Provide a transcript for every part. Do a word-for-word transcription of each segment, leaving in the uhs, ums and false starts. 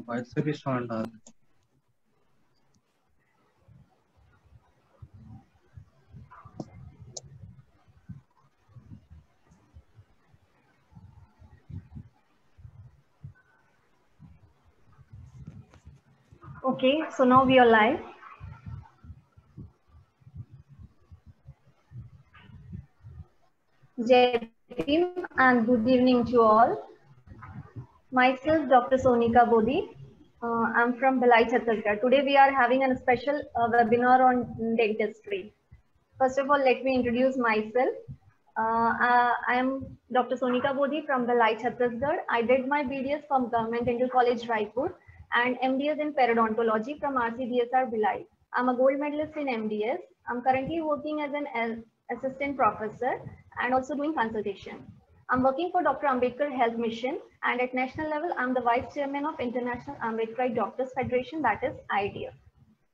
वैसे भी साउंड आ रहा है। Okay, so now we are live. Jai Bhim and good evening to all. Myself, Doctor Sonika Bodhi. Uh, I'm from Bhilai, Chhattisgarh. Today we are having a special uh, webinar on dentistry. First of all, let me introduce myself. Uh, uh, I am Doctor Sonika Bodhi from Bhilai, Chhattisgarh. I did my B D S from Government Dental College, Raipur, and M D S in Periodontology from R C D S R Bhilai. I'm a gold medalist in M D S. I'm currently working as an assistant professor and also doing consultation. I'm working for Doctor Ambedkar Health Mission, and at national level, I'm the vice chairman of International Ambedkarite Doctors Federation, that is I D F.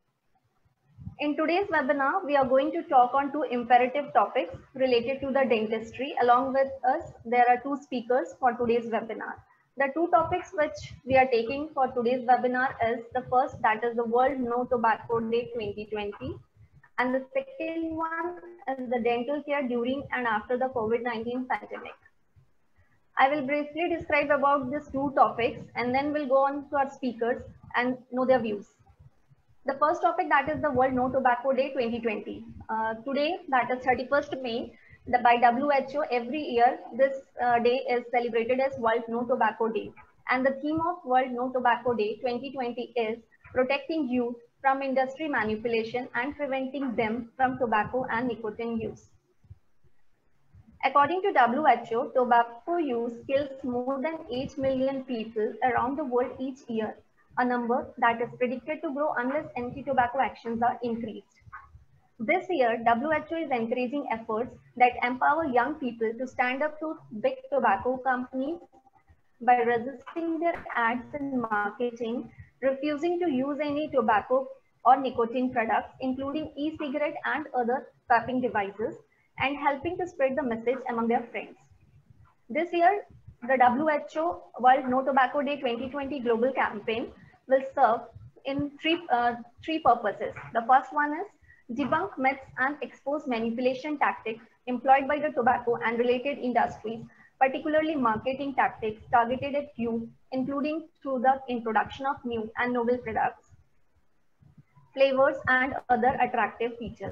In today's webinar, we are going to talk on two imperative topics related to the dentistry. Along with us, there are two speakers for today's webinar. The two topics which we are taking for today's webinar is the first, that is the World No Tobacco Day twenty twenty. And the second one is the dental care during and after the COVID nineteen pandemic. I will briefly describe about these two topics and then we'll go on to our speakers and know their views. The first topic, that is the World No Tobacco Day twenty twenty. Uh, today, that is thirty-first May, the, by W H O, every year this uh, day is celebrated as World No Tobacco Day. And the theme of World No Tobacco Day twenty twenty is protecting youth from industry manipulation and preventing them from tobacco and nicotine use. According to W H O, tobacco use kills more than eight million people around the world each year, a number that is predicted to grow unless anti-tobacco actions are increased. This year, W H O is encouraging efforts that empower young people to stand up to big tobacco companies by resisting their ads and marketing, refusing to use any tobacco or nicotine products, including e-cigarette and other vaping devices, and helping to spread the message among their friends. This year, the W H O World No Tobacco Day twenty twenty global campaign will serve in three, uh, three purposes. The first one is debunk myths and expose manipulation tactics employed by the tobacco and related industries, particularly marketing tactics targeted at youth, including through the introduction of new and novel products, flavors, and other attractive features.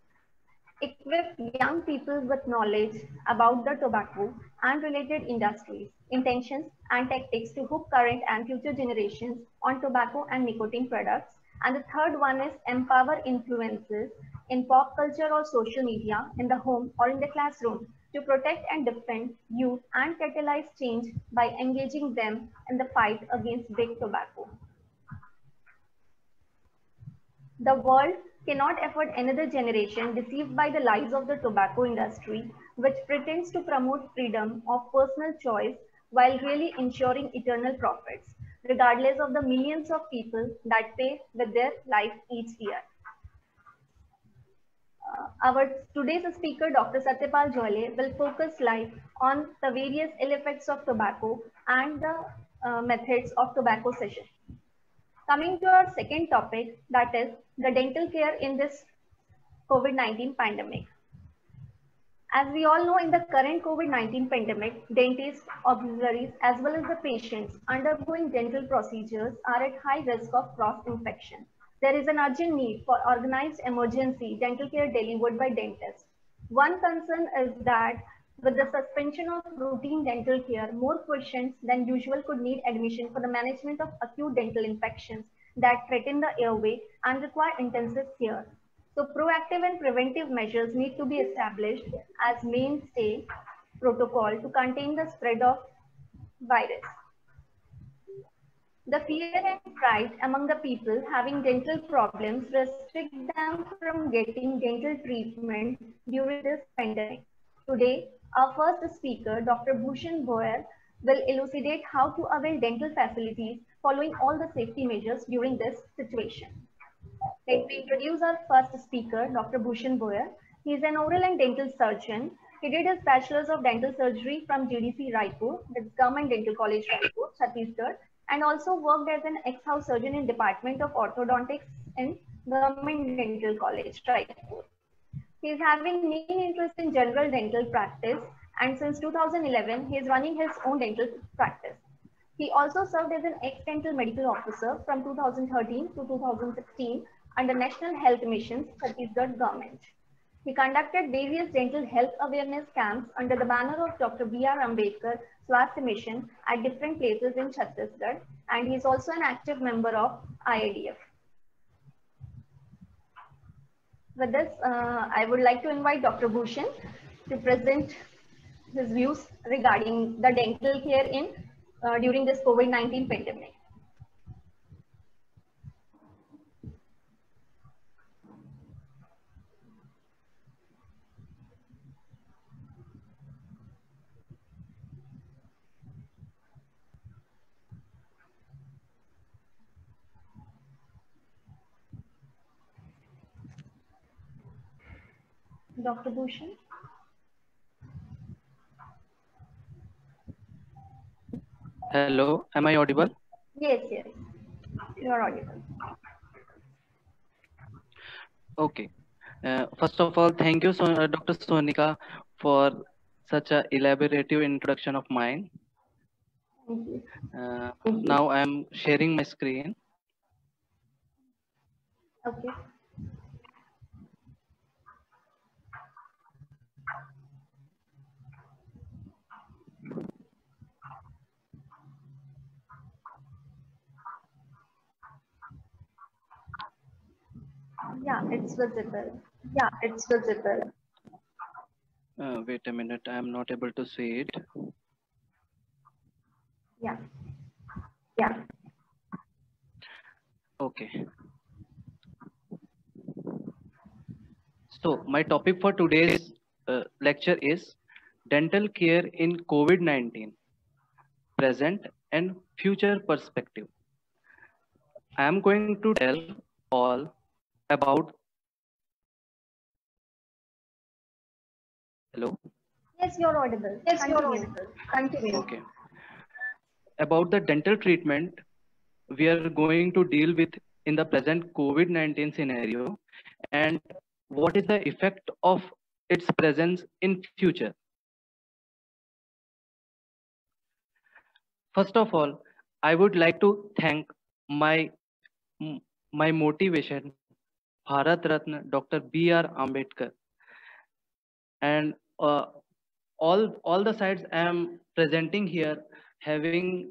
Equip young people with knowledge about the tobacco and related industries, intentions, and tactics to hook current and future generations on tobacco and nicotine products. And the third one is empower influencers in pop culture or social media, in the home or in the classroom, to protect and defend youth and catalyze change by engaging them in the fight against big tobacco. The world cannot afford another generation deceived by the lies of the tobacco industry, which pretends to promote freedom of personal choice while really ensuring eternal profits, regardless of the millions of people that pay with their life each year. Uh, our today's speaker, Doctor Satyapal Joile, will focus live on the various ill effects of tobacco and the uh, methods of tobacco cessation. Coming to our second topic, that is the dental care in this COVID nineteen pandemic. As we all know, in the current COVID nineteen pandemic, dentists, auxiliaries, as well as the patients undergoing dental procedures are at high risk of cross-infection. There is an urgent need for organized emergency dental care delivered by dentists. One concern is that with the suspension of routine dental care, more patients than usual could need admission for the management of acute dental infections that threaten the airway and require intensive care. So proactive and preventive measures need to be established as mainstay protocol to contain the spread of virus. The fear and pride among the people having dental problems restrict them from getting dental treatment during this pandemic. Today, our first speaker, Doctor Bhushan Boyer, will elucidate how to avail dental facilities following all the safety measures during this situation. Let me introduce our first speaker, Doctor Bhushan Boyer. He is an oral and dental surgeon. He did his Bachelor's of Dental Surgery from G D C Raipur, that's Government Dental College Raipur, Chhattisgarh, and also worked as an ex-house surgeon in Department of Orthodontics in Government Dental College, Raipur. He is having keen interest in general dental practice, and since two thousand eleven, he is running his own dental practice. He also served as an ex-dental medical officer from two thousand thirteen to two thousand sixteen under National Health Mission's Chhattisgarh government. He conducted various dental health awareness camps under the banner of Doctor B R Ambedkar Swasthya Mission at different places in Chhattisgarh, and he is also an active member of I A D F. With this, uh, I would like to invite Doctor Bhushan to present his views regarding the dental care in uh, during this COVID nineteen pandemic. Doctor Bhushan. Hello, am I audible? Yes, yes, you are audible. Okay. Uh, first of all, thank you, so, uh, Doctor Sonika, for such a elaborative introduction of mine. Thank you. Uh, now I am sharing my screen. Okay. Yeah, it's visible. Yeah, it's visible. Uh, wait a minute, I am not able to see it. Yeah. Yeah. Okay. So my topic for today's uh, lecture is dental care in COVID nineteen, present and future perspective. I am going to tell all about. Hello. Yes, you're audible. Yes, Continue. you're audible. Continue. Okay. About the dental treatment we are going to deal with in the present COVID nineteen scenario, and what is the effect of its presence in future. First of all, I would like to thank my my motivation, Bharat Ratna Doctor B R Ambedkar, and uh, all all the sites I am presenting here having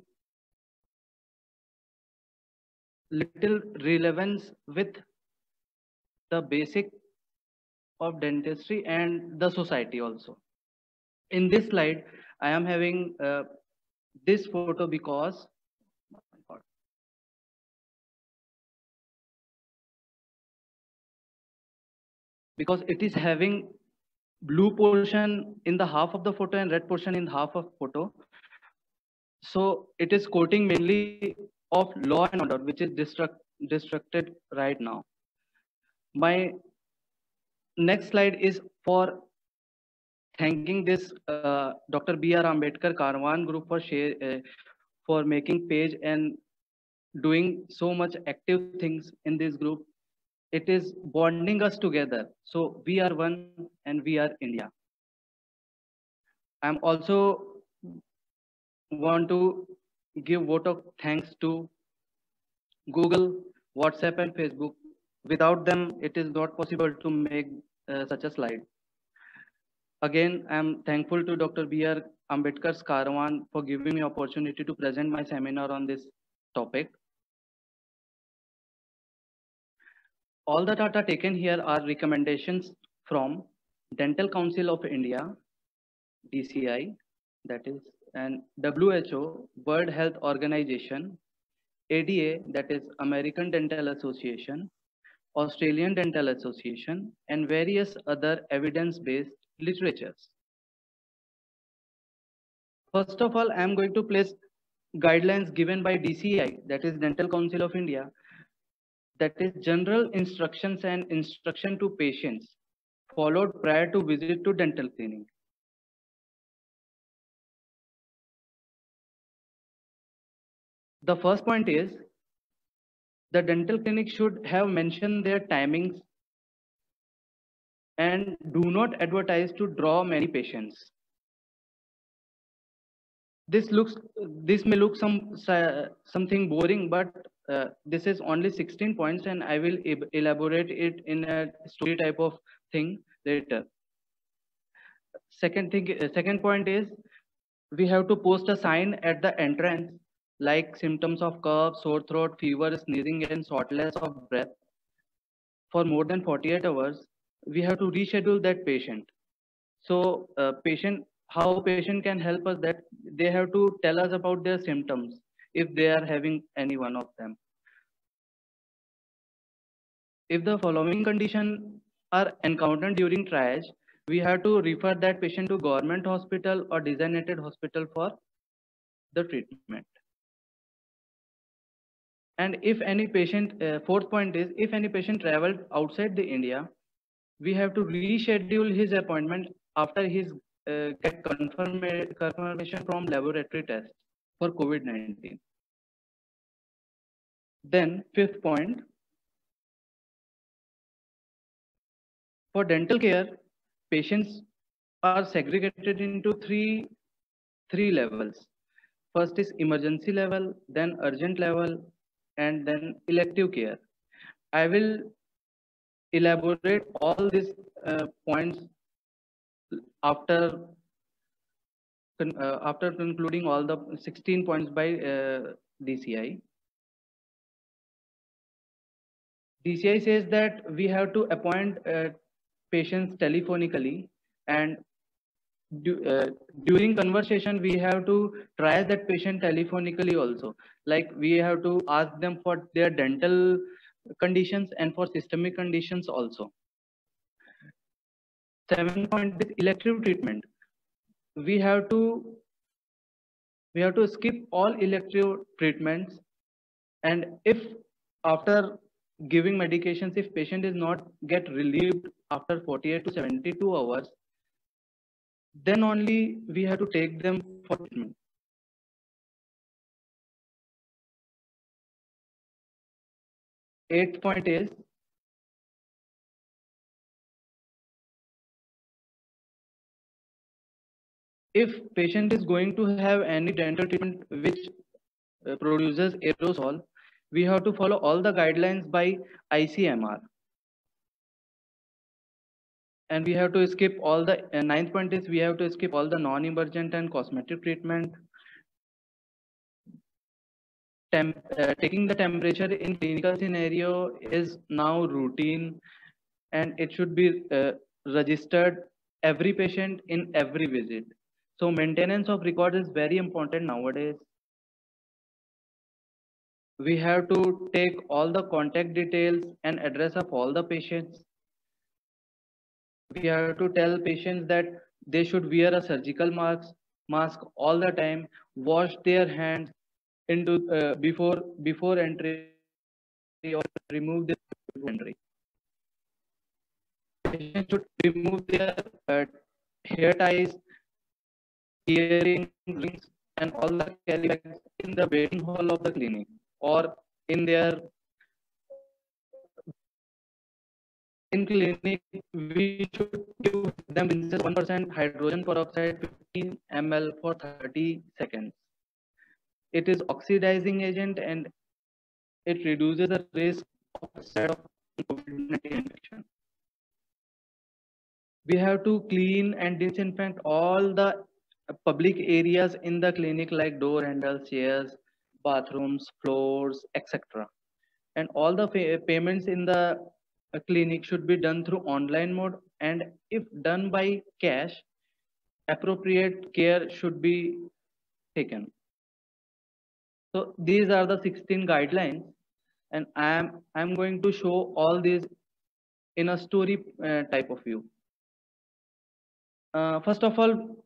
little relevance with the basic of dentistry and the society also. In this slide, I am having uh, this photo because because it is having blue portion in the half of the photo and red portion in half of photo. So it is quoting mainly of law and order, which is destruct, destructed right now. My next slide is for thanking this uh, Doctor B R Ambedkar Karwan group for share uh, for making page and doing so much active things in this group. It is bonding us together. So we are one and we are India. I'm also want to give vote of thanks to Google, WhatsApp and Facebook. Without them, it is not possible to make uh, such a slide. Again, I am thankful to Doctor B R Ambedkar's Karwan for giving me opportunity to present my seminar on this topic. All the data taken here are recommendations from Dental Council of India, D C I, that is, and W H O, World Health Organization, A D A, that is American Dental Association, Australian Dental Association, and various other evidence-based literatures. First of all, I am going to place guidelines given by D C I, that is Dental Council of India, that is general instructions and instruction to patients followed prior to visit to dental clinic. The first point is the dental clinic should have mentioned their timings and do not advertise to draw many patients. This looks, this may look some something boring, but uh, this is only sixteen points, and I will elaborate it in a story type of thing later. Second thing, second point is we have to post a sign at the entrance like symptoms of cough, sore throat, fever, sneezing, and shortness of breath for more than forty-eight hours. We have to reschedule that patient. So uh, patient, how patient can help us, that they have to tell us about their symptoms if they are having any one of them. If the following conditions are encountered during triage, we have to refer that patient to government hospital or designated hospital for the treatment. And if any patient, uh, fourth point is, if any patient traveled outside the India, we have to reschedule his appointment after his uh, get confirm confirmation from laboratory test for COVID nineteen. Then fifth point, for dental care, patients are segregated into three three levels. First is emergency level, then urgent level, and then elective care. I will elaborate all these uh, points after uh, after concluding all the sixteen points by uh, D C I. D C I says that we have to appoint uh, patients telephonically, and du uh, during conversation we have to try that patient telephonically also. Like we have to ask them for their dental conditions and for systemic conditions also. Seven point is elective treatment. We have to we have to skip all elective treatments, and if after giving medications, if patient is not get relieved after forty-eight to seventy-two hours, then only we have to take them for treatment. Eighth point is if patient is going to have any dental treatment which uh, produces aerosol, we have to follow all the guidelines by I C M R. And we have to skip all the uh, ninth point is we have to skip all the non-emergent and cosmetic treatment. Temp, uh, taking the temperature in clinical scenario is now routine, and it should be uh, registered every patient in every visit. So maintenance of record is very important nowadays. We have to take all the contact details and address of all the patients. We have to tell patients that they should wear a surgical mask mask all the time, wash their hands into uh, before before entry, or remove their before entry. Patients should remove their uh, hair ties, earrings, rings, and all the carry bags in the waiting hall of the clinic or in their in clinic. We should give them rinses one percent hydrogen peroxide fifteen milliliters for thirty seconds. It is oxidizing agent and it reduces the risk of side of COVID nineteen infection. We have to clean and disinfect all the public areas in the clinic like door handles, chairs, bathrooms, floors, et cetera. And all the pay payments in the clinic should be done through online mode, and if done by cash, appropriate care should be taken. So these are the sixteen guidelines, and I am I'm going to show all these in a story uh, type of view. Uh, first of all,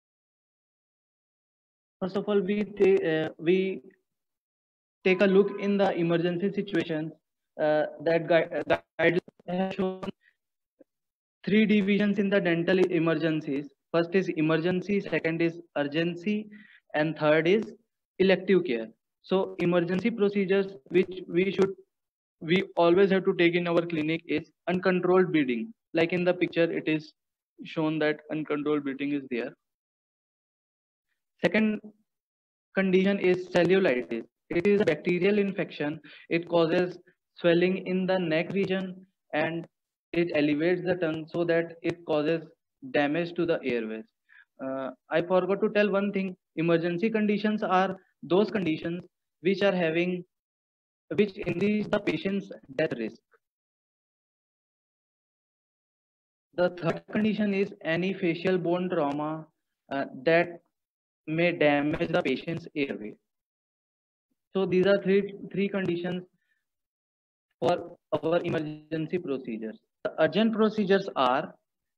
first of all, we uh, we take a look in the emergency situations. Uh, that guide, uh, guidelines have shown three divisions in the dental emergencies. First is emergency, second is urgency, and third is elective care. So emergency procedures which we should we always have to take in our clinic is uncontrolled bleeding. Like in the picture, it is shown that uncontrolled bleeding is there. Second condition is cellulitis. It is a bacterial infection. It causes swelling in the neck region and it elevates the tongue so that it causes damage to the airways. Uh, I forgot to tell one thing. Emergency conditions are those conditions which are having which increase the patient's death risk. The third condition is any facial bone trauma uh, that may damage the patient's airway. So these are three three conditions for our emergency procedures. The urgent procedures are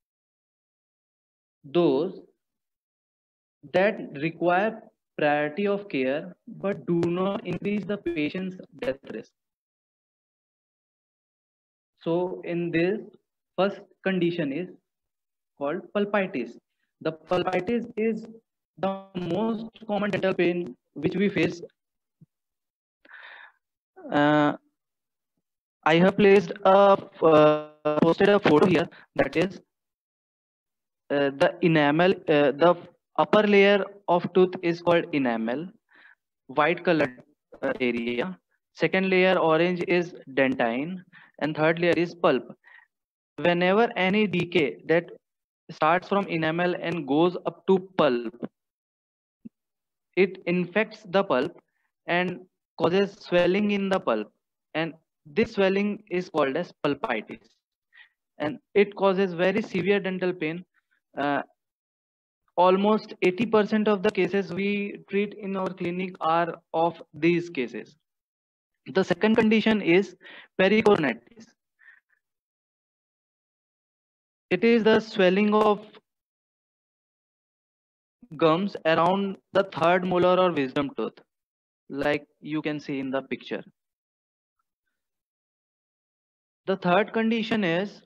those that require priority of care but do not increase the patient's death risk. So in this, first condition is called pulpitis. The pulpitis is the most common dental pain which we face. Uh, I have placed a uh, posted a photo here that is uh, the enamel. Uh, the upper layer of tooth is called enamel, white colored uh, area. Second layer orange is dentine, and third layer is pulp. Whenever any decay that starts from enamel and goes up to pulp, it infects the pulp and causes swelling in the pulp, and this swelling is called as pulpitis, and it causes very severe dental pain. Uh, Almost eighty percent of the cases we treat in our clinic are of these cases. The second condition is pericoronitis. It is the swelling of gums around the third molar or wisdom tooth, like you can see in the picture. The third condition is,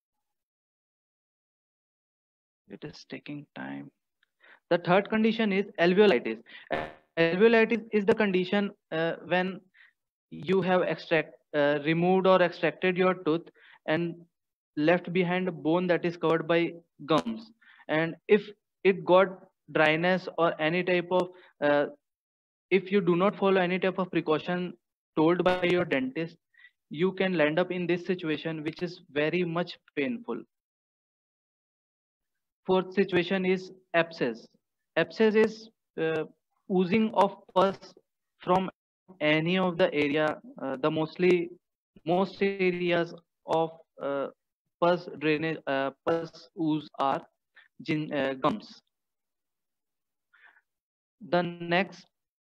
it is taking time. The third condition is alveolitis. Alveolitis is the condition uh, when you have extract uh, removed or extracted your tooth and left behind a bone that is covered by gums, and if it got dryness or any type of uh, if you do not follow any type of precaution told by your dentist, you can land up in this situation, which is very much painful. Fourth situation is abscess. Abscess is uh, oozing of pus from any of the area, uh, the mostly most areas of uh, pus drainage, uh, pus ooze are gin, uh, gums. The next,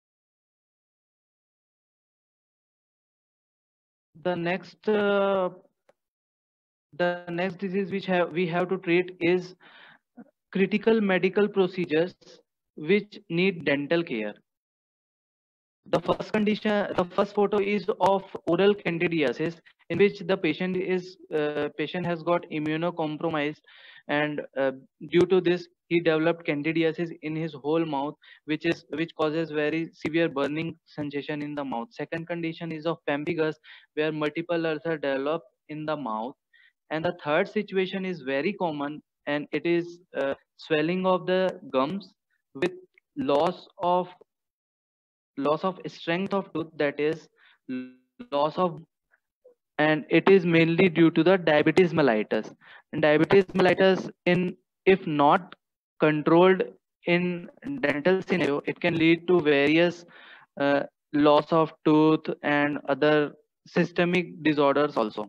the next, uh, the next disease which have, we have to treat is critical medical procedures which need dental care. The first condition, the first photo is of oral candidiasis, in which the patient is uh, patient has got immunocompromised, and uh, due to this he developed candidiasis in his whole mouth, which is which causes very severe burning sensation in the mouth. Second condition is of pemphigus, where multiple ulcers develop in the mouth, and the third situation is very common, and it is uh, swelling of the gums with loss of loss of strength of tooth, that is loss of, and it is mainly due to the diabetes mellitus. And diabetes mellitus, in if not controlled in dental scenario, it can lead to various uh, loss of tooth and other systemic disorders also.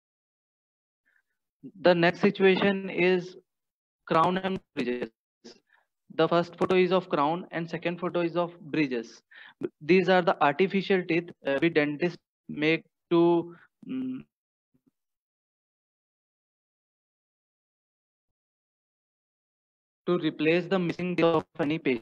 The next situation is crown and bridges. The first photo is of crown and second photo is of bridges. These are the artificial teeth uh, we dentists make to um, to replace the missing teeth of any patient.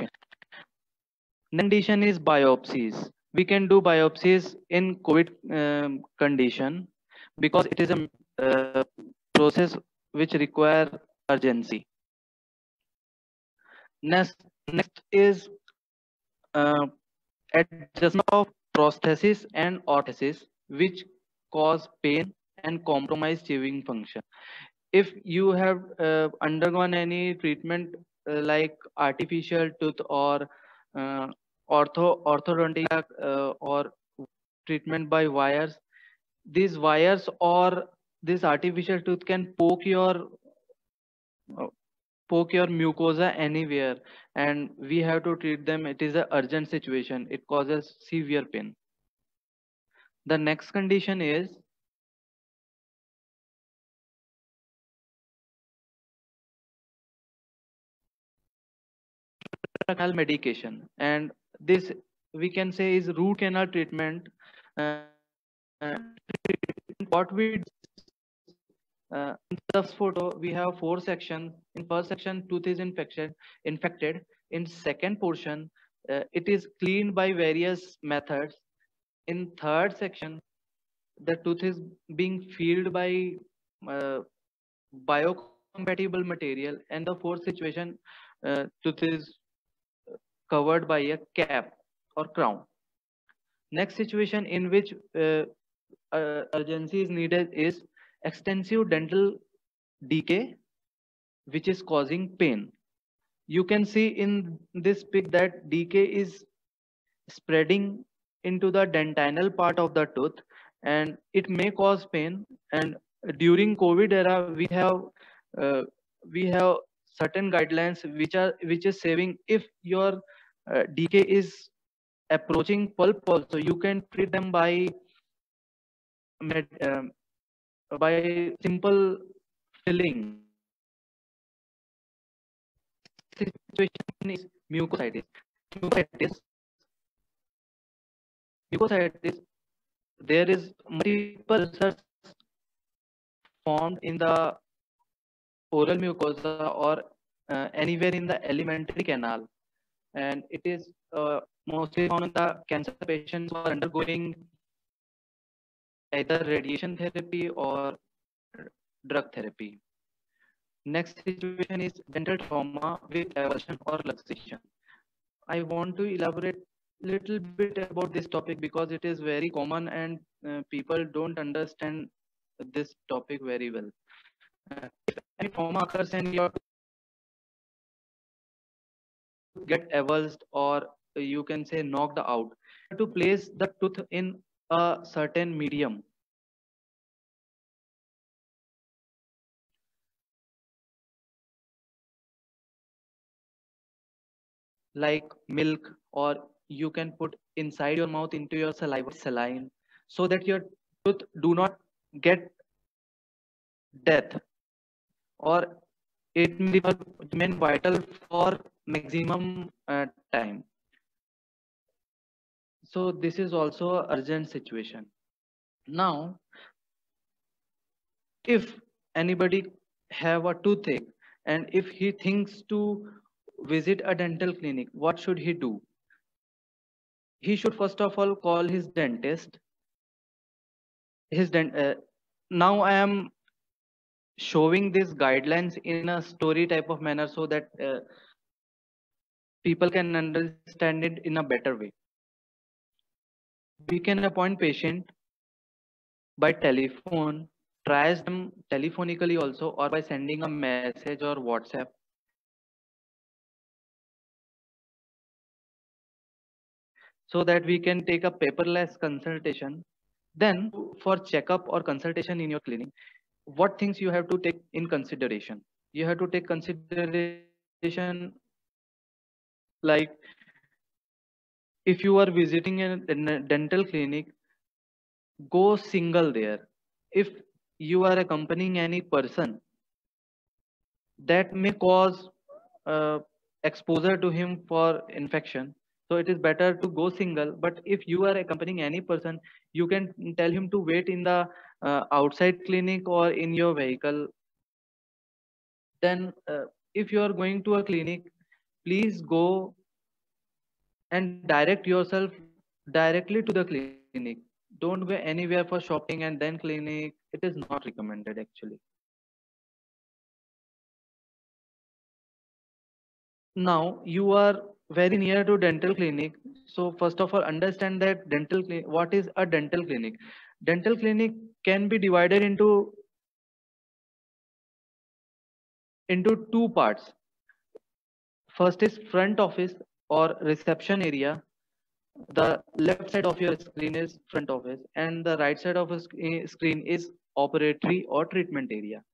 Next condition is biopsies. We can do biopsies in COVID um, condition because it is a uh, process which require urgency. Next, next is uh, adjustment of prosthesis and orthesis, which cause pain and compromise chewing function. If you have uh, undergone any treatment uh, like artificial tooth or uh, ortho orthodontic uh, or treatment by wires, these wires or this artificial tooth can poke your uh, poke your mucosa anywhere, and we have to treat them. It is a urgent situation. It causes severe pain. The next condition is canal medication, and this we can say is root canal treatment. uh, what we uh, in the photo we have four sections. In first section, tooth is infected infected In second portion, uh, it is cleaned by various methods. In third section, the tooth is being filled by uh, biocompatible material, and the fourth situation, uh, tooth is covered by a cap or crown. Next situation in which uh, uh, urgency is needed is extensive dental decay, which is causing pain. You can see in this pic that decay is spreading into the dentinal part of the tooth, and it may cause pain. And during COVID era, we have uh, we have certain guidelines which are which is saving. If your uh, decay is approaching pulp also, you can treat them by med, um, by simple filling. Situation is mucositis. Mucositis, mucositis. There is multiple research formed in the oral mucosa or uh, anywhere in the alimentary canal, and it is uh, mostly found in the cancer patients who are undergoing either radiation therapy or drug therapy. Next situation is dental trauma with avulsion or luxation. I want to elaborate little bit about this topic because it is very common, and uh, people don't understand this topic very well. Uh, if any trauma occurs and your get avulsed, or you can say knocked out, to place the tooth in a certain medium like milk, or you can put inside your mouth into your saliva saline, so that your tooth do not get death, or it may remain vital for maximum uh, time. So this is also a urgent situation. Now, if anybody have a toothache and if he thinks to visit a dental clinic, what should he do? He should first of all call his dentist. His dent. Uh, now I am showing these guidelines in a story type of manner so that uh, people can understand it in a better way. We can appoint patient by telephone, triage them telephonically also, or by sending a message or WhatsApp. So that we can take a paperless consultation. Then for checkup or consultation in your clinic, what things you have to take in consideration? You have to take consideration like if you are visiting a dental clinic, go single there. If you are accompanying any person, that may cause uh, exposure to him for infection. So it is better to go single. But if you are accompanying any person, you can tell him to wait in the uh, outside clinic or in your vehicle. Then uh, if you are going to a clinic, please go and direct yourself directly to the clinic. Don't go anywhere for shopping and then clinic. It is not recommended actually. Now you are very near to dental clinic. So first of all, understand that dental clinic, what is a dental clinic? Dental clinic can be divided into into two parts. First is front office or reception area. The left side of your screen is front office, and the right side of a sc- eh, screen is operatory or treatment area.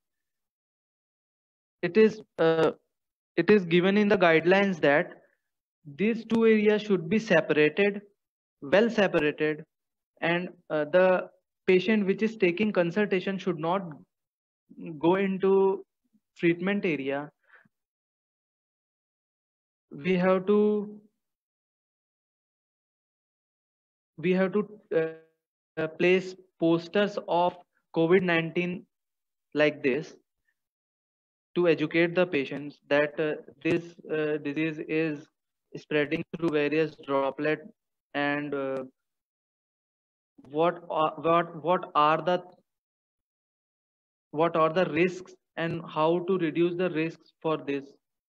It is uh, it is given in the guidelines that these two areas should be separated, well separated, and uh, the patient which is taking consultation should not go into treatment area. We have to we have to uh, place posters of COVID nineteen like this to educate the patients that uh, this uh, disease is spreading through various droplet, and uh, what are, what what are the what are the risks and how to reduce the risks for this.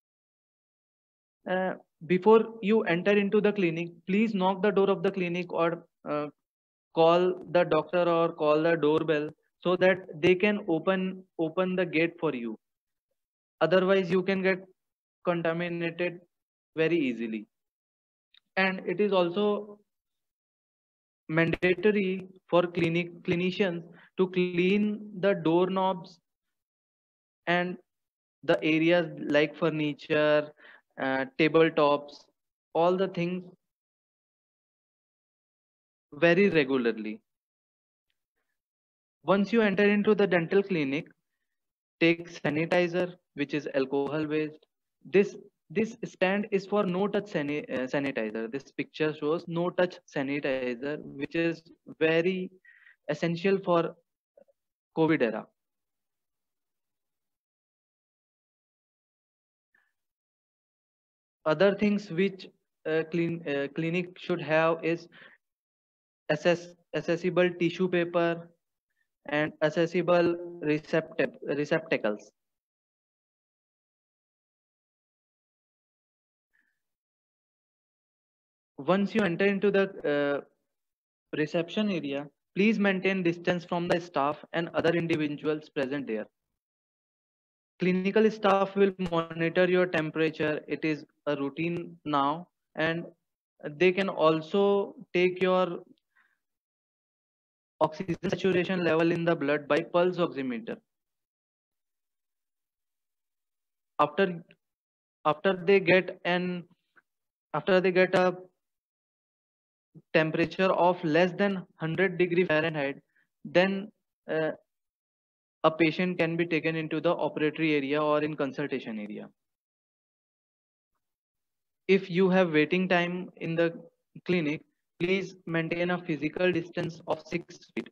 Uh, before you enter into the clinic, please knock the door of the clinic, or uh, call the doctor or call the doorbell, so that they can open open the gate for you. Otherwise you can get contaminated very easily. And it is also mandatory for clinic clinicians to clean the doorknobs and the areas like furniture, uh, tabletops, all the things very regularly. Once you enter into the dental clinic, take sanitizer which is alcohol based. This this stand is for no touch sani- uh, sanitizer. This picture shows no touch sanitizer, which is very essential for COVID era. Other things which uh, clean uh, clinic should have is access accessible tissue paper and accessible receptac- receptacles. Once you enter into the uh, reception area, please maintain distance from the staff and other individuals present there. Clinical staff will monitor your temperature. It is a routine now, and they can also take your oxygen saturation level in the blood by pulse oximeter. After after they get an after they get a temperature of less than one hundred degree Fahrenheit, then uh, a patient can be taken into the operatory area or in consultation area. If you have waiting time in the clinic, please maintain a physical distance of six feet.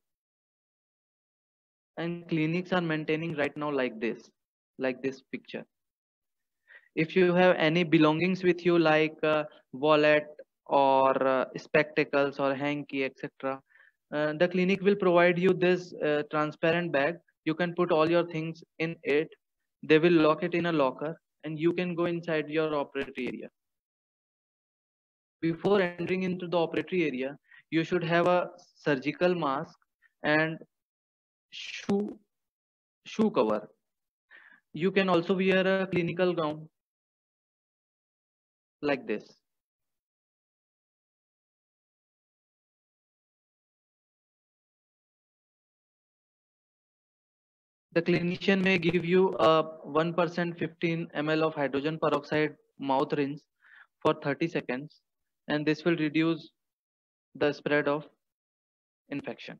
And clinics are maintaining right now like this, like this picture. If you have any belongings with you like uh, wallet or uh, spectacles or hanky, etc., uh, the clinic will provide you this uh, transparent bag. You can put all your things in it. They will lock it in a locker, and you can go inside your operatory area. Before entering into the operatory area, you should have a surgical mask and shoe shoe cover. You can also wear a clinical gown like this. The clinician may give you a one percent fifteen milliliters of hydrogen peroxide mouth rinse for thirty seconds, and this will reduce the spread of infection.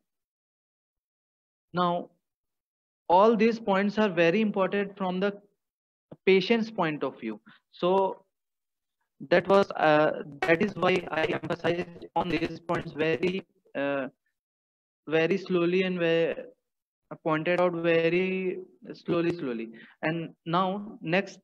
Now, all these points are very important from the patient's point of view. So that was uh, that is why I emphasized on these points very uh, very slowly, and very pointed out very slowly slowly. And now next,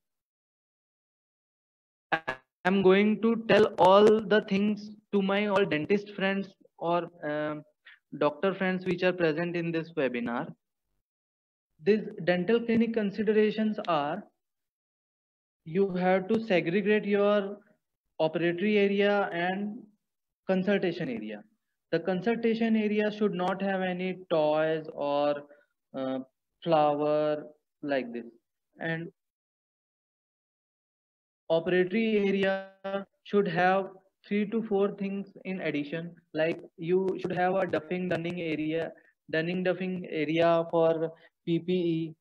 I'm going to tell all the things to my all dentist friends or um doctor friends which are present in this webinar. These dental clinic considerations are: you have to segregate your operatory area and consultation area. The consultation area should not have any toys or uh, flower like this. And operatory area should have three to four things in addition. Like you should have a duffing dunning area, dunning duffing area for P P E.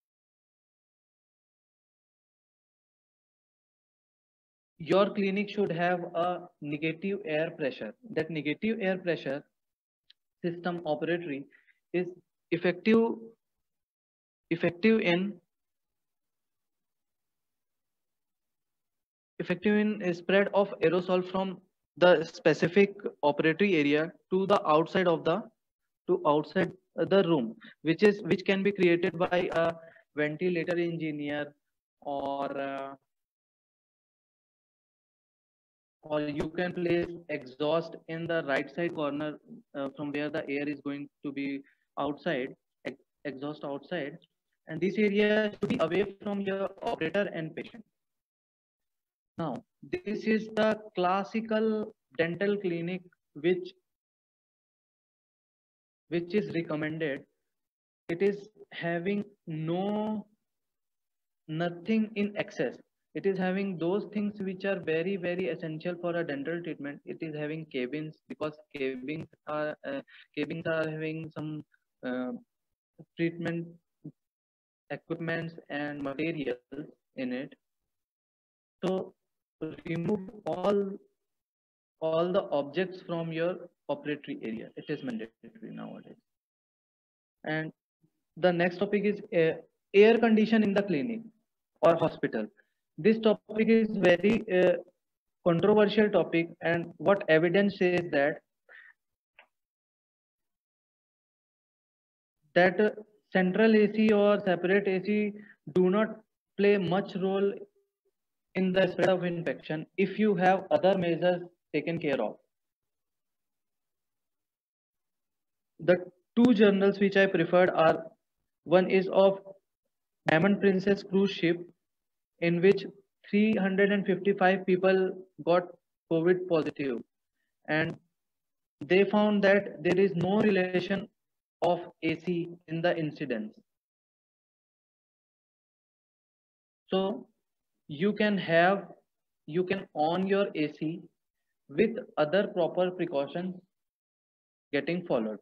Your clinic should have a negative air pressure. That negative air pressure system operatory is effective effective in effective in spread of aerosol from the specific operatory area to the outside of the to outside the room, which is which can be created by a ventilator engineer, or uh, or you can place exhaust in the right side corner uh, from where the air is going to be outside, ex exhaust outside, and this area should be away from your operator and patient. Now, this is the classical dental clinic which which is recommended. It is having no nothing in excess. It is having those things which are very very essential for a dental treatment. It is having cabins, because cabins are uh, cabins are having some uh, treatment equipments and materials in it. So remove all all the objects from your operatory area. It is mandatory nowadays. And the next topic is uh, air condition in the clinic or hospital. This topic is very uh, controversial topic, and what evidence says that that uh, central A C or separate A C do not play much role in the spread of infection if you have other measures taken care of. The two journals which I preferred are, one is of Diamond Princess cruise ship, in which three hundred fifty-five people got COVID positive, and they found that there is no relation of A C in the incidence. So you can have you can on your A C with other proper precautions getting followed.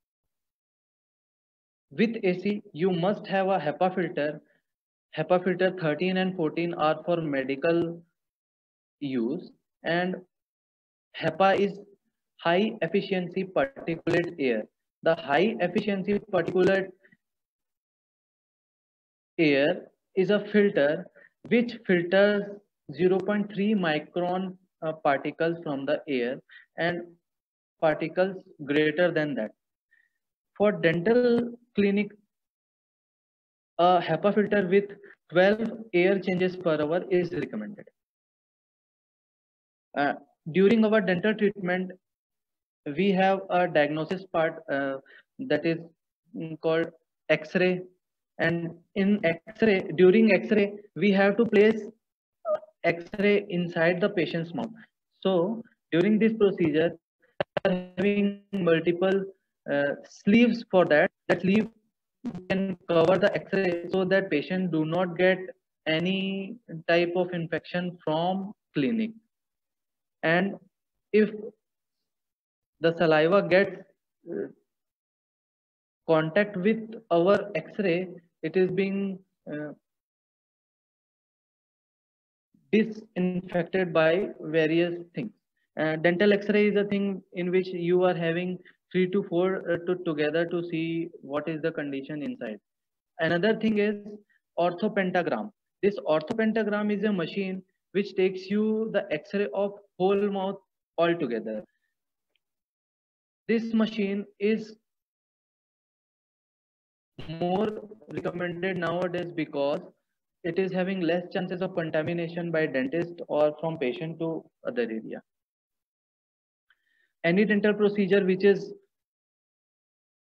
With A C, you must have a HEPA filter. HEPA filter thirteen and fourteen are for medical use, and HEPA is high efficiency particulate air. The high efficiency particulate air is a filter which filters zero point three micron uh, particles from the air and particles greater than that. For dental clinic, a HEPA filter with twelve air changes per hour is recommended. Uh, during our dental treatment, we have a diagnosis part uh, that is called X-ray, and in X-ray, during X-ray, we have to place X-ray inside the patient's mouth. So during this procedure, we are having multiple uh, sleeves for that. That sleeve can cover the X-ray so that patient do not get any type of infection from clinic. And if the saliva gets uh, contact with our X-ray, it is being uh, disinfected by various things. Uh, dental X-ray is a thing in which you are having three to four uh, to together to see what is the condition inside. Another thing is orthopentagram. This orthopentagram is a machine which takes you the X-ray of whole mouth altogether. This machine is more recommended nowadays because it is having less chances of contamination by dentist or from patient to other area. Any dental procedure which is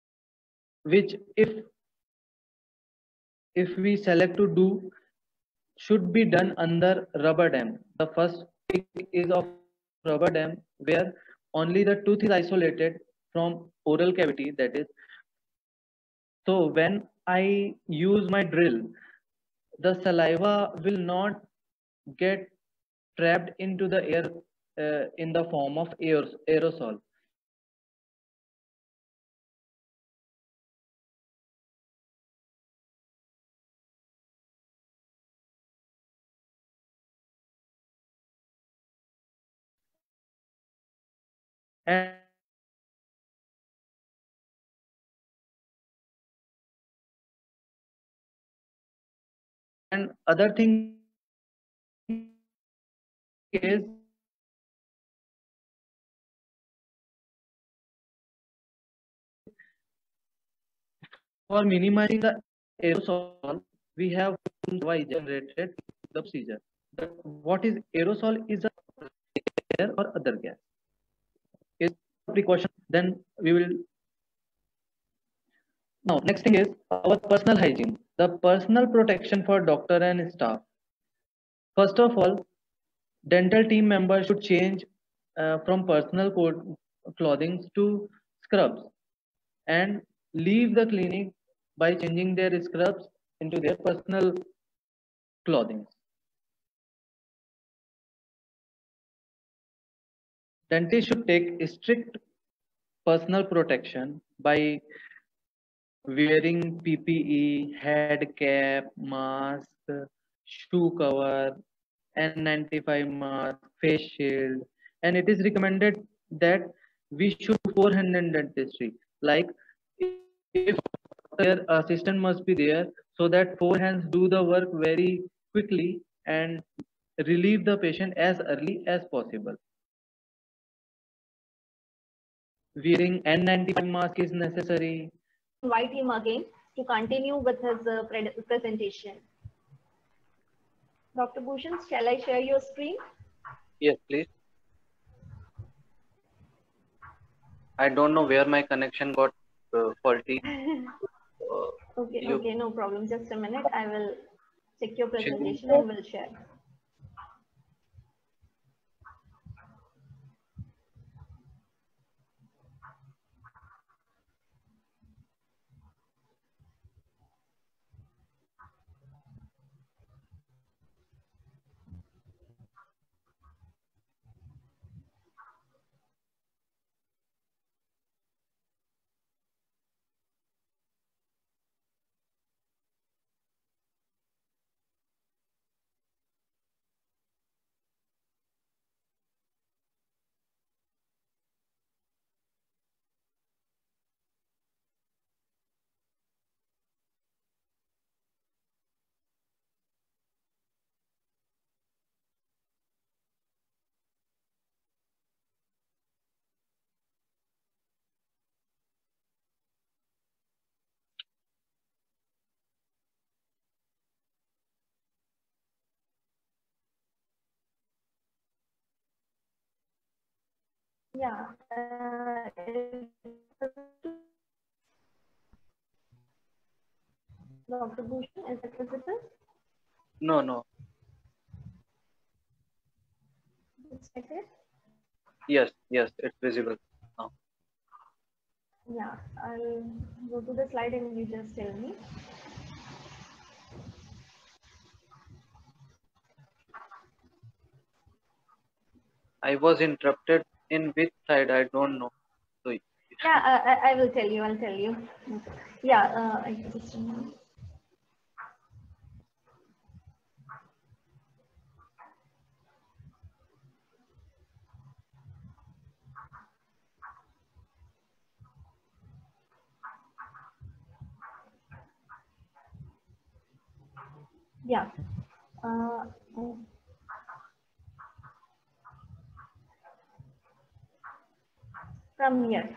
which if if we select to do should be done under rubber dam. The first pick is of rubber dam where only the tooth is isolated from oral cavity, that is. So when I use my drill, the saliva will not get trapped into the air uh, in the form of aer aerosol. And other thing is for minimizing the aerosol, we have generated the procedure. The, what is aerosol is a air or other gas. Is precaution. Then we will now next thing is our personal hygiene. The personal protection for doctor and staff. First of all, dental team members should change uh, from personal code clothing to scrubs and leave the clinic by changing their scrubs into their personal clothing. Dentists should take strict personal protection by wearing P P E, head cap, mask, shoe cover, N ninety-five mask, face shield, and it is recommended that we should do four-handed dentistry. Like if their assistant must be there, so that four hands do the work very quickly and relieve the patient as early as possible. Wearing N ninety-five mask is necessary. Invite him again to continue with his uh, pre presentation. Doctor Bhushan, shall I share your screen? Yes, please. I don't know where my connection got uh, faulty. Uh, okay, you... okay, no problem. Just a minute. I will check your presentation and will share. Yeah. Uh, Doctor Bhushan, is it visible? No, no. Just check it. Yes, yes, it's visible now. Yeah, I'll go to the slide and you just tell me. I was interrupted in which side, I don't know. So, yeah, I, I will tell you, I'll tell you. Yeah, uh, I just remember. Yeah. Uh, from here.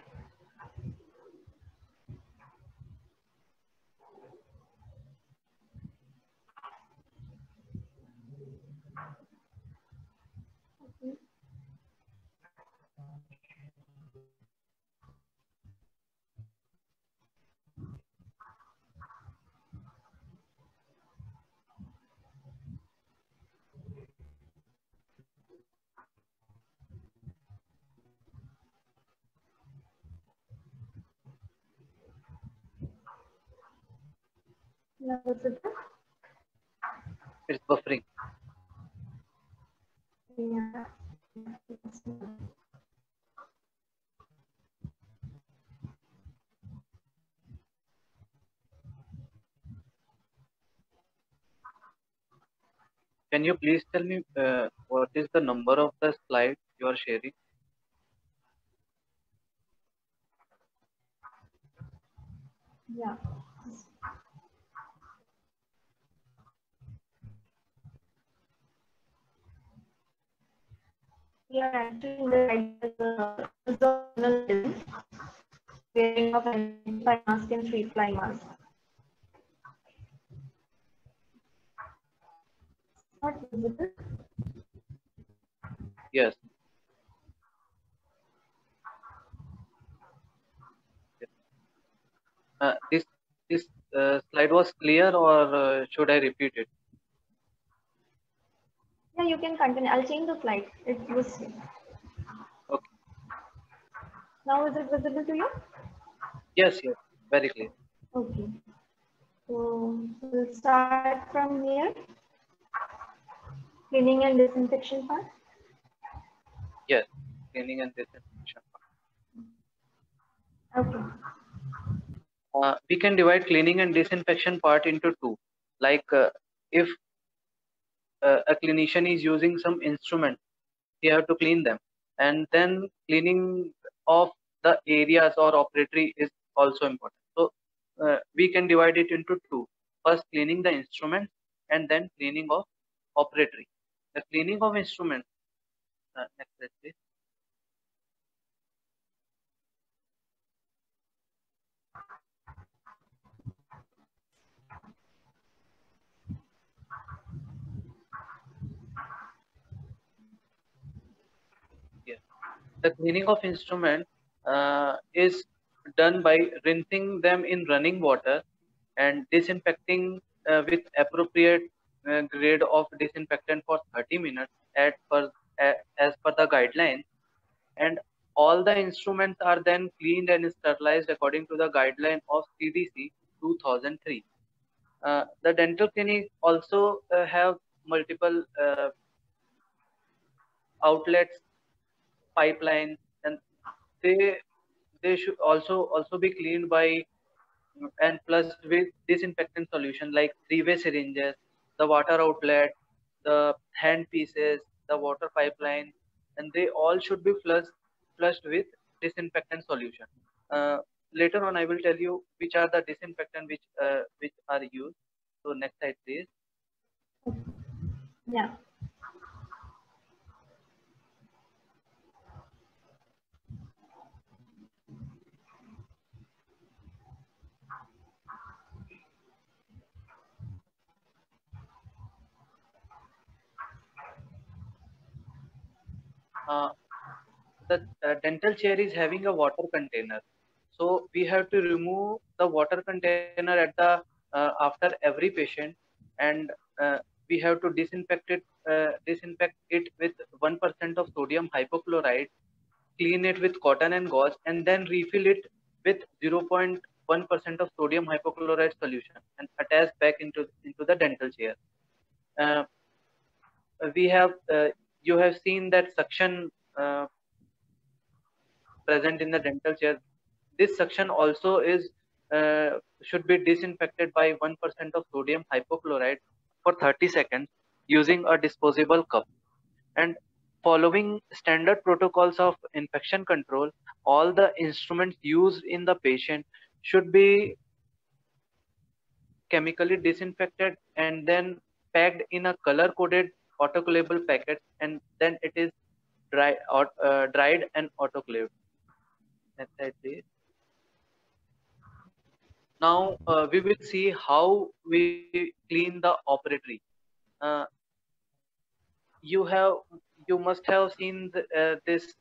Yeah, visible. It's buffering. Yeah. Can you please tell me uh, what is the number of the slide you are sharing? Yeah. We are actually in the right wearing of N ninety-five mask and free fly mask. Not visible. Yes. Uh, this this uh, slide was clear, or uh, should I repeat it? Yeah, you can continue. I'll change the slide. It was. Okay. Now is it visible to you? Yes, yes, very clear. Okay. So we'll start from here. Cleaning and disinfection part. Yes, cleaning and disinfection. Okay. Uh, we can divide cleaning and disinfection part into two. Like uh, if uh, a clinician is using some instrument, he have to clean them, and then cleaning of the areas or operatory is also important. So uh, we can divide it into two. First, cleaning the instrument, and then cleaning of operatory. The cleaning of instrument. Uh, next slide, please. Yes. The cleaning of instrument uh, is done by rinsing them in running water and disinfecting uh, with appropriate uh, grade of disinfectant for thirty minutes at per, uh, as per the guidelines. And all the instruments are then cleaned and sterilized according to the guideline of C D C two thousand three. Uh, the dental clinic also uh, have multiple uh, outlets, pipelines, and they they should also also be cleaned by and plus with disinfectant solution like three-way syringes, the water outlet, the hand pieces, the water pipeline, and they all should be flushed flushed with disinfectant solution. Uh, later on, I will tell you which are the disinfectant which uh, which are used. So next slide, please. Yeah. Uh, the uh, dental chair is having a water container, so we have to remove the water container at the uh, after every patient, and uh, we have to disinfect it uh, disinfect it with one percent of sodium hypochlorite, clean it with cotton and gauze, and then refill it with zero point one percent of sodium hypochlorite solution and attach back into into the dental chair. uh, we have uh, you have seen that suction uh, present in the dental chair. This suction also is uh, should be disinfected by one percent of sodium hypochlorite for thirty seconds using a disposable cup. And following standard protocols of infection control, all the instruments used in the patient should be chemically disinfected and then packed in a color coded autoclavable packet, and then it is dry, uh, dried and autoclaved. Next slide, please. Now uh, we will see how we clean the operatory. Uh, you have you must have seen the, uh, this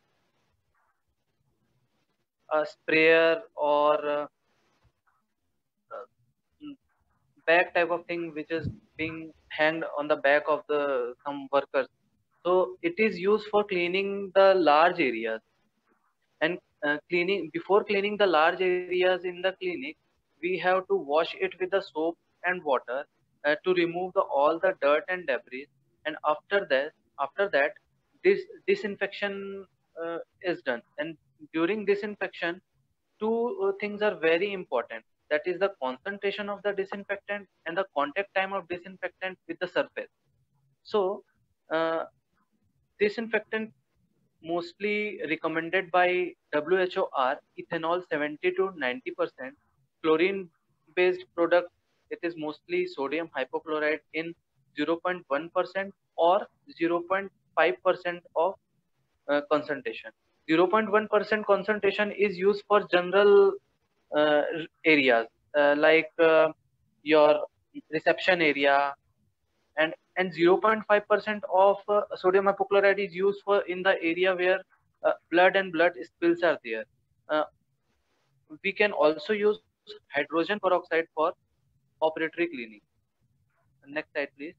uh, sprayer or uh, uh, bag type of thing which is being hanged on the back of the some workers. So it is used for cleaning the large areas, and uh, cleaning before cleaning the large areas in the clinic, we have to wash it with the soap and water uh, to remove the, all the dirt and debris. And after that, after that, this disinfection uh, is done. And during disinfection, two uh, things are very important. That is the concentration of the disinfectant and the contact time of disinfectant with the surface. So, uh, disinfectant mostly recommended by W H O are ethanol seventy to ninety percent, chlorine based product, it is mostly sodium hypochlorite in zero point one percent or zero point five percent of uh, concentration. zero point one percent concentration is used for general uh, areas uh, like uh, your reception area, and and zero point five percent of uh, sodium hypochlorite is used for in the area where uh, blood and blood spills are there. Uh, we can also use hydrogen peroxide for operatory cleaning. Next slide, please.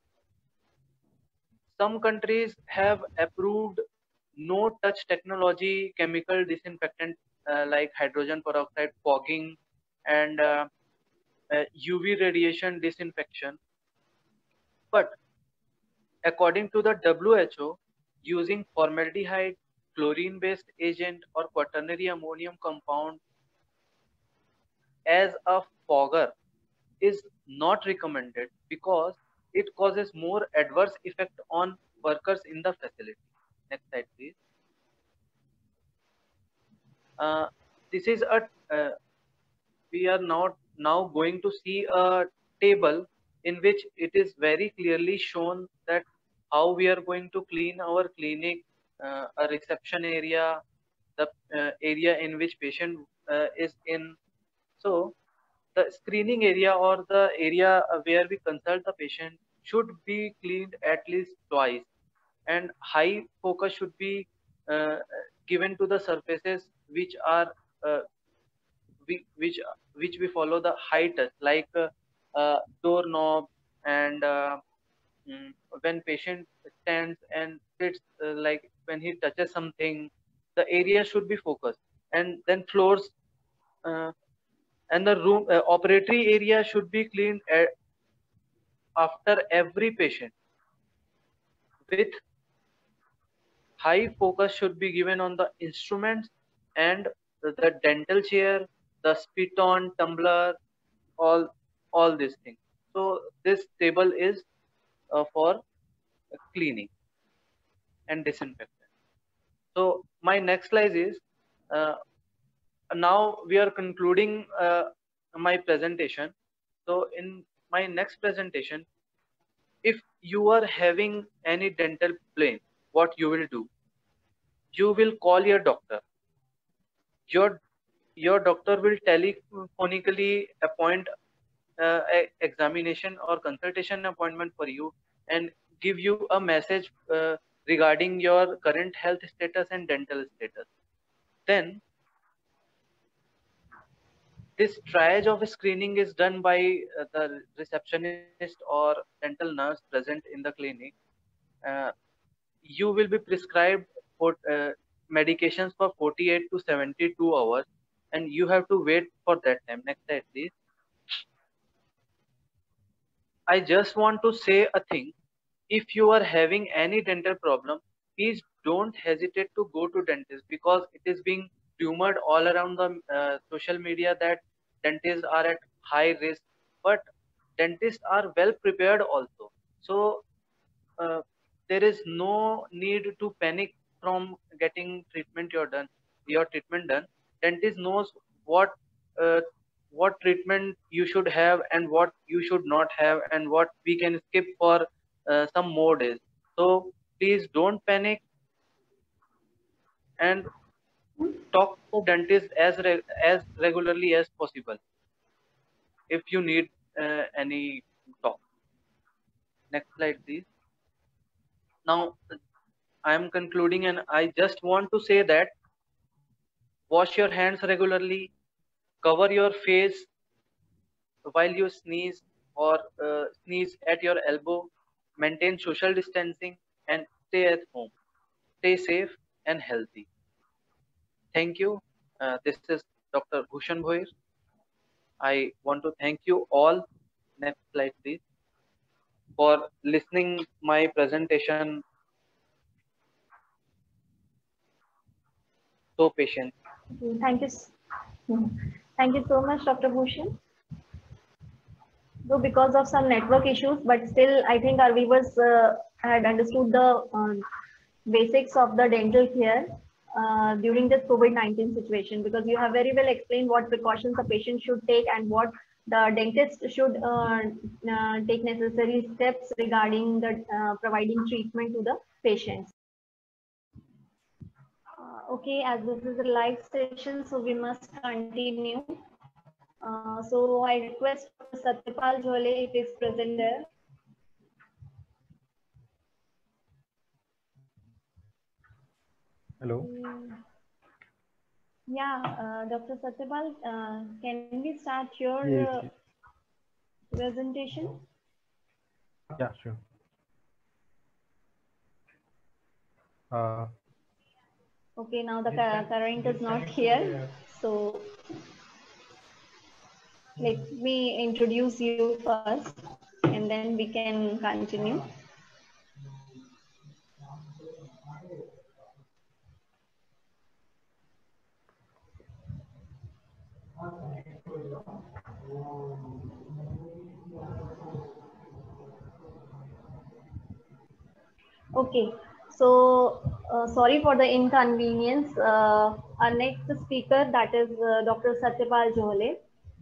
Some countries have approved no touch technology chemical disinfectant uh, like hydrogen peroxide fogging and uh, uh, U V radiation disinfection. But according to the W H O, using formaldehyde, chlorine-based agent, or quaternary ammonium compound as a fogger is not recommended because it causes more adverse effect on workers in the facility. Next slide, please. Uh, this is a uh, we are not now going to see a table in which it is very clearly shown that how we are going to clean our clinic, uh, a reception area, the uh, area in which patient uh, is in. So the screening area or the area where we consult the patient should be cleaned at least twice, and high focus should be uh, given to the surfaces which are uh, we, which which we follow the high touch, like uh, uh, doorknob, and uh, mm, when patient stands and sits, uh, like when he touches something, the area should be focused. And then floors uh, and the room uh, operatory area should be cleaned at, after every patient, with high focus should be given on the instruments and the dental chair, the spit on tumbler, all all these things. So this table is uh, for cleaning and disinfectant. So my next slide is uh, now we are concluding uh, my presentation. So in my next presentation, if you are having any dental pain, what you will do? You will call your doctor. Your your doctor will telephonically appoint uh, a examination or consultation appointment for you and give you a message uh, regarding your current health status and dental status. Then this triage of screening is done by uh, the receptionist or dental nurse present in the clinic. Uh, you will be prescribed for uh, medications for forty-eight to seventy-two hours, and you have to wait for that time. Next slide, please. I just want to say a thing. If you are having any dental problem, please don't hesitate to go to dentist, because it is being rumored all around the uh, social media that dentists are at high risk, but dentists are well prepared also. So uh, there is no need to panic from getting treatment your done your treatment done. Dentist knows what uh, what treatment you should have and what you should not have, and what we can skip for uh, some more days. So please don't panic and talk to dentist as re as regularly as possible if you need uh, any talk. Next slide, please. Now I am concluding, and I just want to say that wash your hands regularly, cover your face while you sneeze or uh, sneeze at your elbow, maintain social distancing, and stay at home. Stay safe and healthy. Thank you. Uh, this is Doctor Bhushan Bhoir. I want to thank you all Next slide, please. For listening my presentation so patient. Thank you. Thank you so much, Doctor Bhushan. Though because of some network issues, but still, I think our viewers uh, had understood the um, basics of the dental care uh, during this COVID nineteen situation, because you have very well explained what precautions a patient should take and what the dentist should uh, uh, take necessary steps regarding the uh, providing treatment to the patients. Uh, okay, as this is a live session, so we must continue. Uh, so I request Satyapal Jhole if is present there. Hello. Mm, yeah, uh, Doctor Satyapal, uh, can we start your Yes, uh, yes. presentation? Yeah, sure. Uh, Okay, now the current is not here, so let me introduce you first, and then we can continue. Okay, so uh, sorry for the inconvenience. Uh, our next speaker, that is uh, Doctor Satyapal Jhole.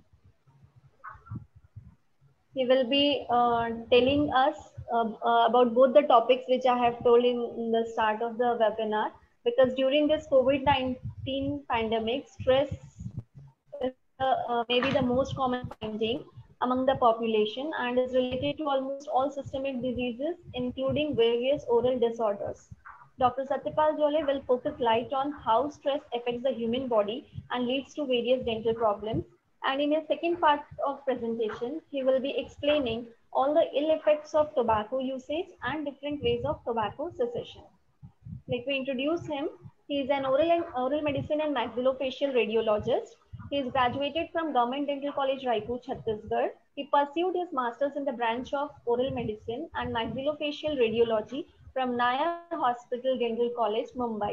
He will be uh, telling us uh, uh, about both the topics which I have told in, in the start of the webinar. Because during this COVID nineteen pandemic, stress is uh, uh, maybe the most common finding among the population and is related to almost all systemic diseases, including various oral disorders. Doctor Satyapal Jhole will focus light on how stress affects the human body and leads to various dental problems. And in his second part of presentation, he will be explaining all the ill effects of tobacco usage and different ways of tobacco cessation. Let me introduce him. He is an oral and oral medicine and maxillofacial radiologist. He is graduated from Government Dental College, Raipur, Chhattisgarh. He pursued his master's in the branch of oral medicine and maxillofacial radiology from Nayar Hospital Dental College, Mumbai.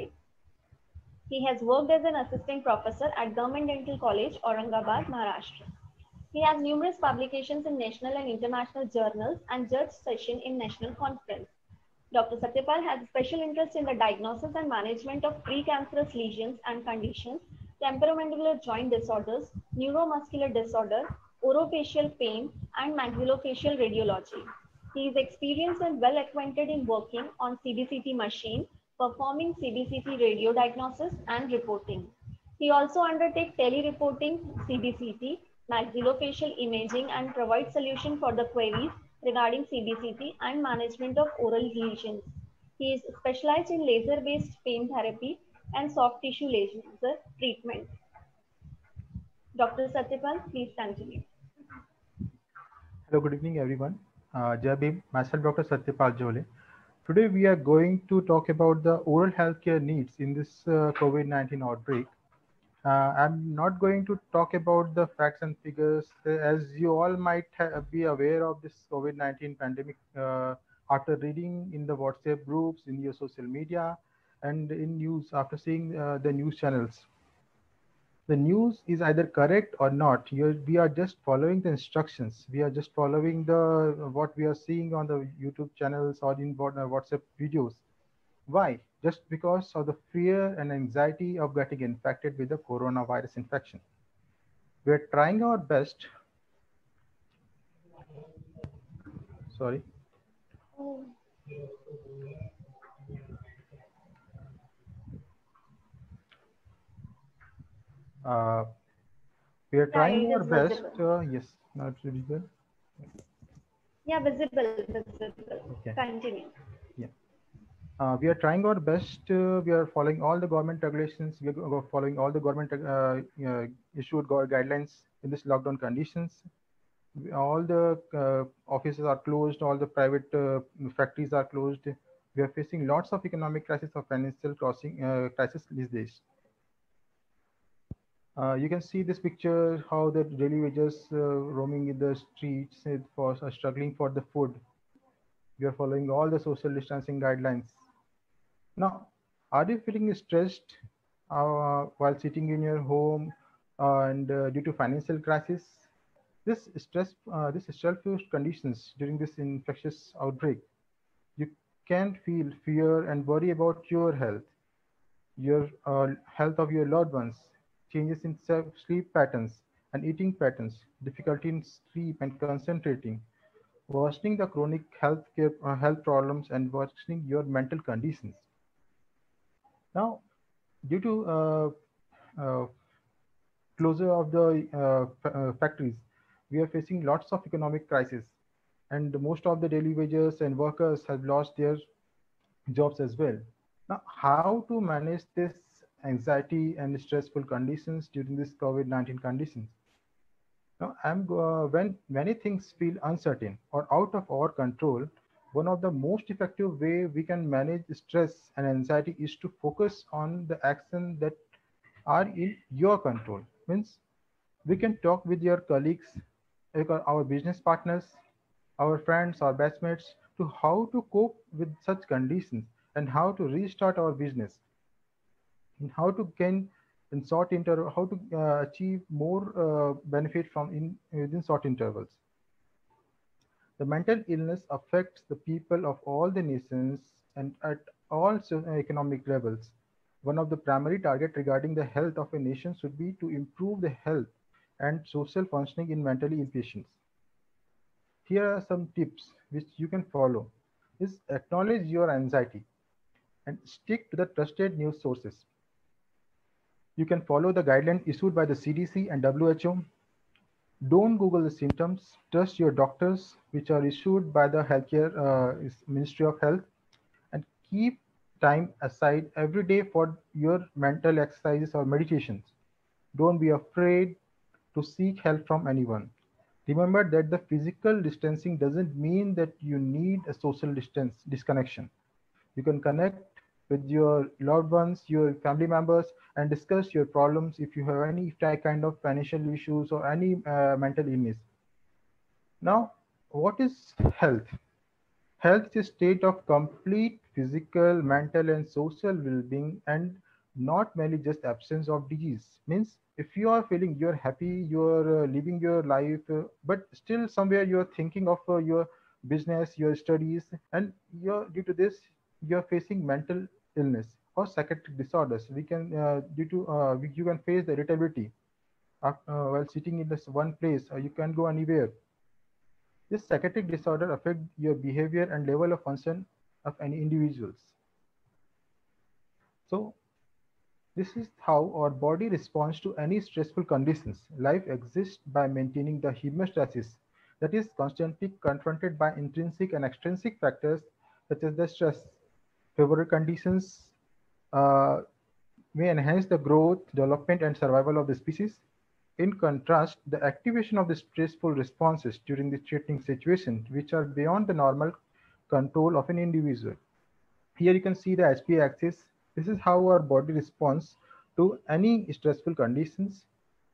He has worked as an assistant professor at Government Dental College, Aurangabad, Maharashtra. He has numerous publications in national and international journals and judged session in national conference. Doctor Satyapal has a special interest in the diagnosis and management of precancerous lesions and conditions, temporomandibular joint disorders, neuromuscular disorder, orofacial pain, and maxillofacial radiology. He is experienced and well acquainted in working on C B C T machine, performing C B C T radio diagnosis and reporting. He also undertakes tele-reporting, C B C T, maxillofacial imaging, and provides solution for the queries regarding C B C T and management of oral lesions. He is specialized in laser-based pain therapy and soft tissue laser treatment. Doctor Satyapal, please continue. Hello, good evening, everyone. Uh, Jai Bhim, myself, Doctor Satyapal Jhole. Today, we are going to talk about the oral healthcare needs in this uh, COVID nineteen outbreak. Uh, I'm not going to talk about the facts and figures, uh, as you all might be aware of this COVID nineteen pandemic uh, after reading in the WhatsApp groups, in your social media, and in news after seeing uh, the news channels. The news is either correct or not. You're, we are just following the instructions. We are just following the what we are seeing on the YouTube channels or in WhatsApp videos. Why? Just because of the fear and anxiety of getting infected with the coronavirus infection. We're trying our best. Sorry. Oh. Uh, we are Yeah, trying it our is best. visible. Uh, yes, not visible. Yeah, visible, visible. Okay. Continue. Yeah. Uh, we are trying our best. Uh, we are following all the government regulations. We are following all the government uh, uh, issued guidelines in this lockdown conditions. All the uh, offices are closed. All the private uh, factories are closed. We are facing lots of economic crisis or financial crossing uh, crisis these days. Uh, you can see this picture how the daily wages uh, roaming in the streets uh, for uh, struggling for the food. We are following all the social distancing guidelines. Now, are you feeling stressed uh, while sitting in your home uh, and uh, due to financial crisis? This stress, uh, this stressful conditions during this infectious outbreak, you can feel fear and worry about your health, your uh, health of your loved ones, changes in se- sleep patterns and eating patterns, difficulty in sleep and concentrating, worsening the chronic health care, uh, health problems, and worsening your mental conditions. Now, due to uh, uh, closure of the uh, fa- uh, factories, we are facing lots of economic crisis, and most of the daily wages and workers have lost their jobs as well. Now, how to manage this anxiety and stressful conditions during this COVID nineteen conditions? Now, I'm uh, when many things feel uncertain or out of our control, one of the most effective way we can manage stress and anxiety is to focus on the action that are in your control. Means we can talk with your colleagues, like our our business partners, our friends, our batchmates to how to cope with such conditions and how to restart our business and how to gain in short interval, how to uh, achieve more uh, benefit from in within short intervals. The mental illness affects the people of all the nations and at all economic levels. One of the primary targets regarding the health of a nation should be to improve the health and social functioning in mentally ill patients. Here are some tips which you can follow. Is acknowledge your anxiety and stick to the trusted news sources. You can follow the guidelines issued by the C D C and W H O. Don't Google the symptoms. Trust your doctors, which are issued by the Healthcare uh, Ministry of Health, and keep time aside every day for your mental exercises or meditations. Don't be afraid to seek help from anyone. Remember that the physical distancing doesn't mean that you need a social distance disconnection. You can connect with your loved ones, your family members, and discuss your problems if you have any kind of financial issues or any uh, mental illness. Now, what is health? Health is a state of complete physical, mental, and social well-being, and not merely just absence of disease. Means if you are feeling you're happy, you're uh, living your life, uh, but still somewhere you're thinking of uh, your business, your studies, and you're due to this you're facing mental illness or psychiatric disorders. We can uh, due to uh, we, you can face the irritability uh, uh, while sitting in this one place. Uh, you can go anywhere. This psychiatric disorder affects your behavior and level of function of any individuals. So this is how our body responds to any stressful conditions. Life exists by maintaining the homeostasis, that is constantly confronted by intrinsic and extrinsic factors such as the stress. Favorable conditions uh, may enhance the growth, development, and survival of the species. In contrast, the activation of the stressful responses during the threatening situation, which are beyond the normal control of an individual. Here you can see the H P A axis. This is how our body responds to any stressful conditions.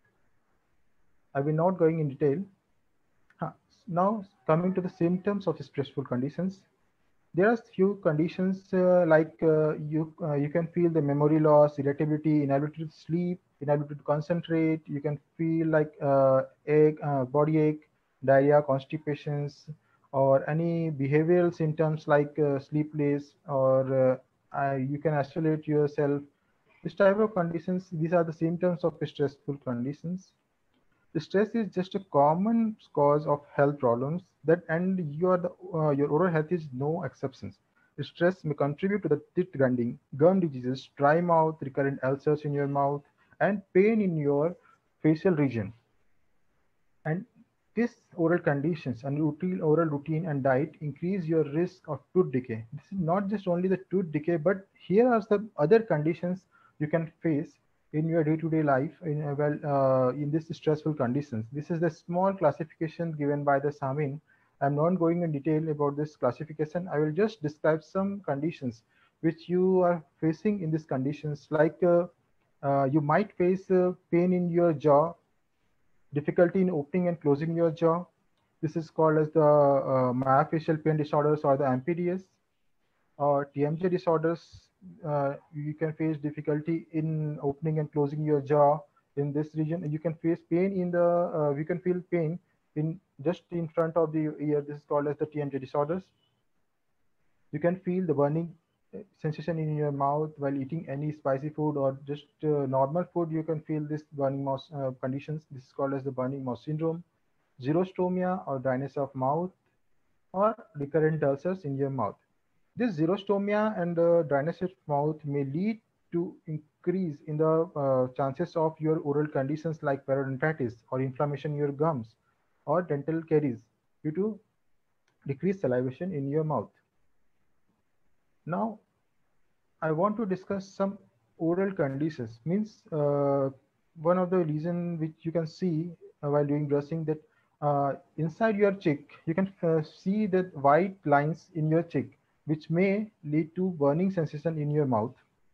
I will not going in detail. Huh. Now coming to the symptoms of stressful conditions. There are few conditions uh, like uh, you uh, you can feel the memory loss, irritability, inability to sleep, inability to concentrate. You can feel like uh, ache, uh, body ache, diarrhea, constipations, or any behavioral symptoms like uh, sleepless, or uh, uh, you can isolate yourself. This type of conditions, these are the symptoms of stressful conditions. Stress is just a common cause of health problems that and your the, uh, your oral health is no exceptions. Stress may contribute to the teeth grinding, gum diseases, dry mouth, recurrent ulcers in your mouth, and pain in your facial region. And this oral conditions and routine oral routine and diet increase your risk of tooth decay. This is not just only the tooth decay, but here are the other conditions you can face in your day-to-day life in uh, well uh, in this stressful conditions. This is the small classification given by the Samin. I'm not going in detail about this classification. I will just describe some conditions which you are facing in these conditions, like uh, Uh, you might face uh, pain in your jaw, difficulty in opening and closing your jaw. This is called as the uh, myofascial pain disorders or the M P D S. Or T M J disorders, uh, you can face difficulty in opening and closing your jaw in this region. You can face pain in the, uh, we can feel pain in just in front of the ear. This is called as the T M J disorders. You can feel the burning uh, sensation in your mouth while eating any spicy food or just uh, normal food. You can feel this burning mouth uh, conditions. This is called as the burning mouth syndrome, xerostomia or dryness of mouth, or recurrent ulcers in your mouth. This xerostomia and uh, dryness of mouth may lead to increase in the uh, chances of your oral conditions like periodontitis or inflammation in your gums or dental caries due to decreased salivation in your mouth. Now, I want to discuss some oral conditions. Means uh, one of the reason which you can see uh, while doing brushing that uh, inside your cheek, you can uh, see that white lines in your cheek, which may lead to burning sensation in your mouth.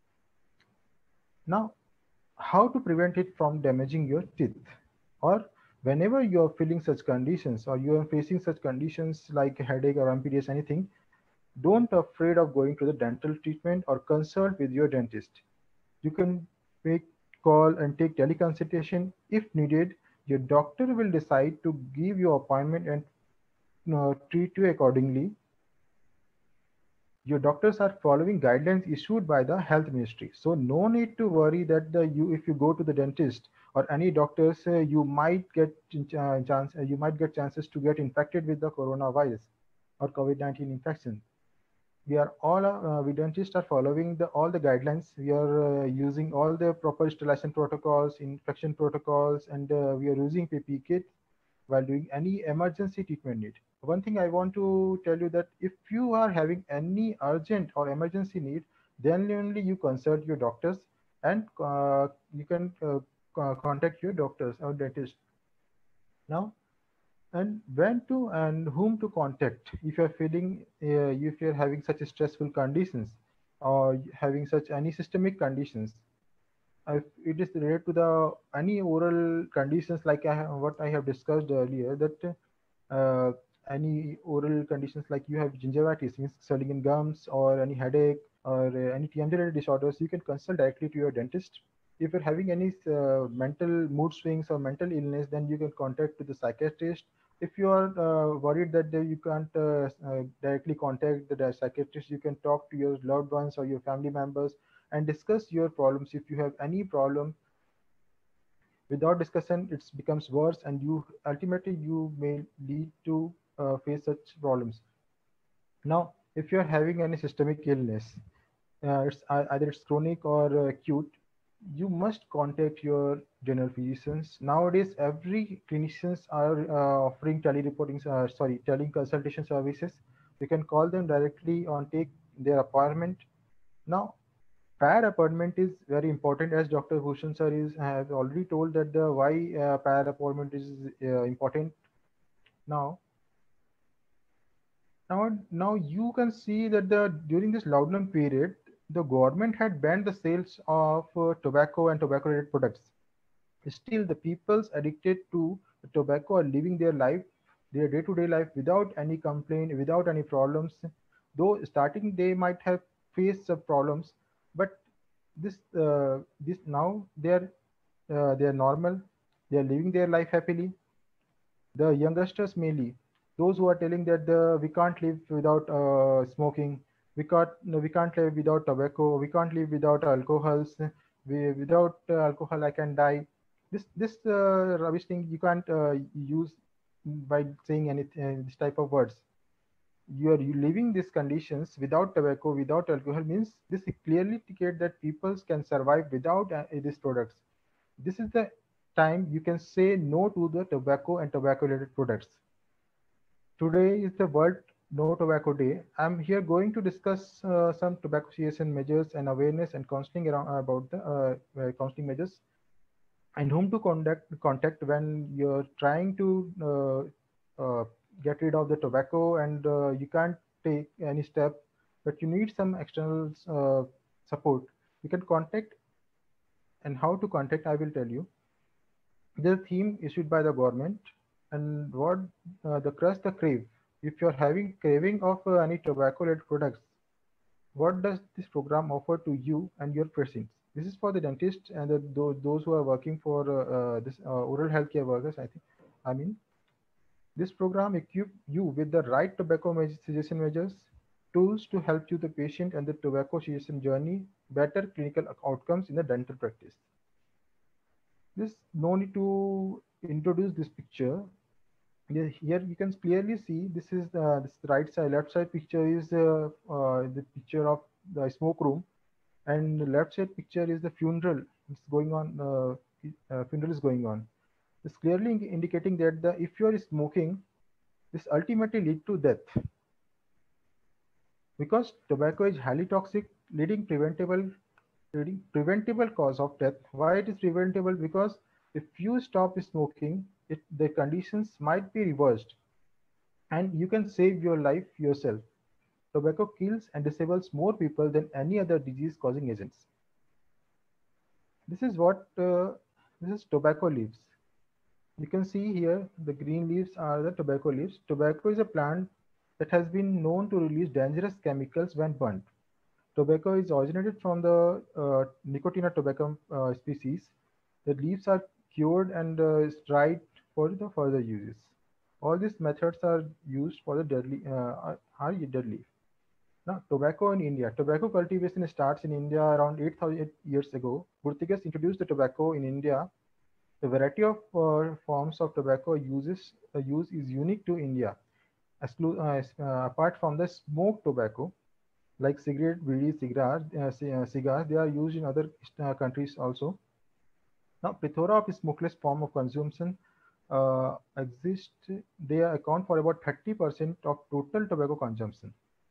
Now, how to prevent it from damaging your teeth? Or whenever you are feeling such conditions or you are facing such conditions like headache or M P D S, anything, don't afraid of going to the dental treatment or consult with your dentist. You can make call and take teleconsultation if needed. Your doctor will decide to give you appointment and uh, treat you accordingly. Your doctors are following guidelines issued by the health ministry, so no need to worry that the you if you go to the dentist or any doctors, uh, you might get uh, chance uh, you might get chances to get infected with the coronavirus or COVID nineteen infection. We are all uh, we dentists are following the all the guidelines. We are uh, using all the proper sterilization protocols, infection protocols, and uh, we are using P P E kit while doing any emergency treatment need. One thing I want to tell you that if you are having any urgent or emergency need, then only you consult your doctors and uh, you can uh, contact your doctors or dentist. Now, and when to and whom to contact if you're feeling uh, if you're having such stressful conditions or having such any systemic conditions. If it is related to the any oral conditions like I have, what I have discussed earlier, that uh, any oral conditions like you have gingivitis, means swelling in gums, or any headache or uh, any T M J related disorders, you can consult directly to your dentist. If you're having any uh, mental mood swings or mental illness, then you can contact to the psychiatrist. If you are uh, worried that you can't uh, uh, directly contact the psychiatrist, you can talk to your loved ones or your family members and discuss your problems. If you have any problem, without discussion, it becomes worse, and you ultimately you may lead to uh, face such problems. Now, if you are having any systemic illness, uh, it's uh, either it's chronic or uh, acute, you must contact your general physicians. Nowadays, every clinicians are uh, offering telereporting, uh, sorry, teleconsultation services. You can call them directly on take their appointment. Now, prior appointment is very important, as Doctor Bhushan sir is has already told that the why uh, prior appointment is uh, important. Now, now, now you can see that the during this lockdown period, the government had banned the sales of uh, tobacco and tobacco-related products. Still, the people's addicted to tobacco are living their life, their day-to-day life without any complaint, without any problems. Though starting they might have faced some problems, but this uh, this now they are uh, they are normal. They are living their life happily. The youngsters mainly, those who are telling that the we can't live without uh, smoking, we can't no, we can't live without tobacco, we can't live without alcohols, we, without uh, alcohol I can die. This this uh, rubbish thing you can't uh, use by saying anything uh, this type of words. You are living these conditions without tobacco, without alcohol, means this clearly indicate that people can survive without uh, these products. This is the time you can say no to the tobacco and tobacco related products. Today is the World No Tobacco Day. I'm here going to discuss uh, some tobacco cessation measures and awareness and counseling around about the uh, uh, counseling measures, and whom to contact contact when you're trying to uh, uh, get rid of the tobacco and uh, you can't take any step, but you need some external uh, support. You can contact and how to contact, I will tell you. There's a theme issued by the government, and what uh, the crush the crave. If you're having craving of uh, any tobacco-related products, what does this program offer to you and your patients? This is for the dentist and the, those, those who are working for uh, uh, this uh, oral healthcare workers. I think, I mean, this program equips you with the right tobacco cessation measures, tools to help you the patient and the tobacco cessation journey, better clinical outcomes in the dental practice. This no need to introduce this picture. Here you can clearly see this is the this right side, left side picture is uh, uh, the picture of the smoke room, and the left side picture is the funeral. It's going on. Uh, uh, funeral is going on. It's clearly indicating that the if you are smoking, this ultimately lead to death because tobacco is highly toxic, leading preventable leading preventable cause of death. Why it is preventable? Because if you stop smoking, it, the conditions might be reversed and you can save your life yourself. Tobacco kills and disables more people than any other disease causing agents. This is what uh, this is tobacco leaves. You can see here the green leaves are the tobacco leaves. Tobacco is a plant that has been known to release dangerous chemicals when burnt. Tobacco is originated from the uh, Nicotiana tobacco uh, species. The leaves are cured and uh, dried for the further uses. All these methods are used for the deadly uh, are deadly. Now, tobacco in India. Tobacco cultivation starts in India around eight thousand years ago. Portuguese introduced the tobacco in India. The variety of uh, forms of tobacco uses uh, use is unique to India. Exclu uh, uh, apart from the smoked tobacco, like cigarette, bidi, cigars, uh, uh, cigars, they are used in other uh, countries also. Now, plethora of smokeless form of consumption uh, exist. They account for about thirty percent of total tobacco consumption.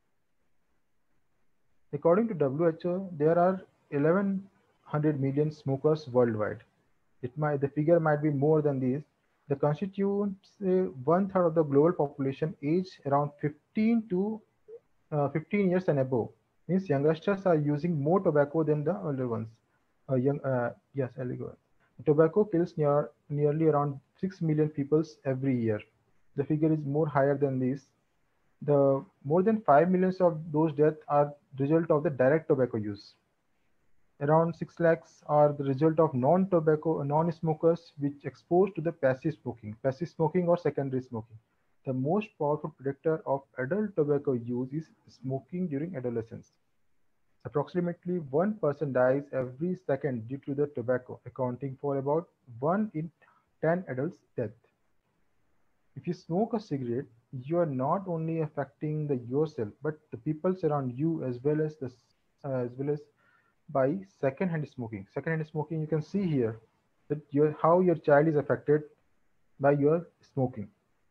According to W H O, there are eleven hundred million smokers worldwide. It might the figure might be more than this. The constituents uh, one third of the global population aged around fifteen to uh, fifteen years and above. Means youngsters are using more tobacco than the older ones. Uh, young, uh, yes, illegal. Tobacco kills near, nearly around six million people every year. The figure is more higher than this. The more than five millions of those deaths are result of the direct tobacco use. Around six lakhs are the result of non-tobacco, non-smokers which exposed to the passive smoking, passive smoking or secondary smoking. The most powerful predictor of adult tobacco use is smoking during adolescence. Approximately one person dies every second due to the tobacco, accounting for about one in ten adults' death. If you smoke a cigarette, you are not only affecting the yourself, but the people around you as well as the uh, as well as by second-hand smoking. Second-hand smoking, you can see here that your how your child is affected by your smoking.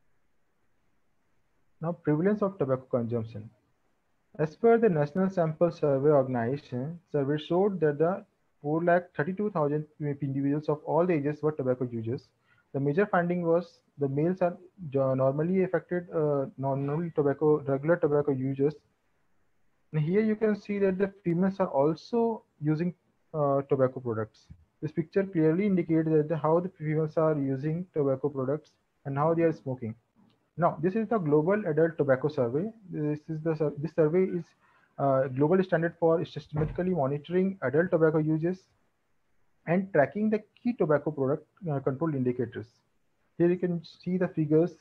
Now, prevalence of tobacco consumption. As per the National Sample Survey Organization, survey showed that the four lakh thirty-two thousand individuals of all the ages were tobacco users. The major finding was the males are normally affected, uh, normally tobacco, regular tobacco users. And here you can see that the females are also using uh, tobacco products. This picture clearly indicates that the, how the females are using tobacco products and how they are smoking. Now, this is the Global Adult Tobacco Survey. This is the this survey is uh, global standard for systematically monitoring adult tobacco uses and tracking the key tobacco product uh, control indicators. Here you can see the figures.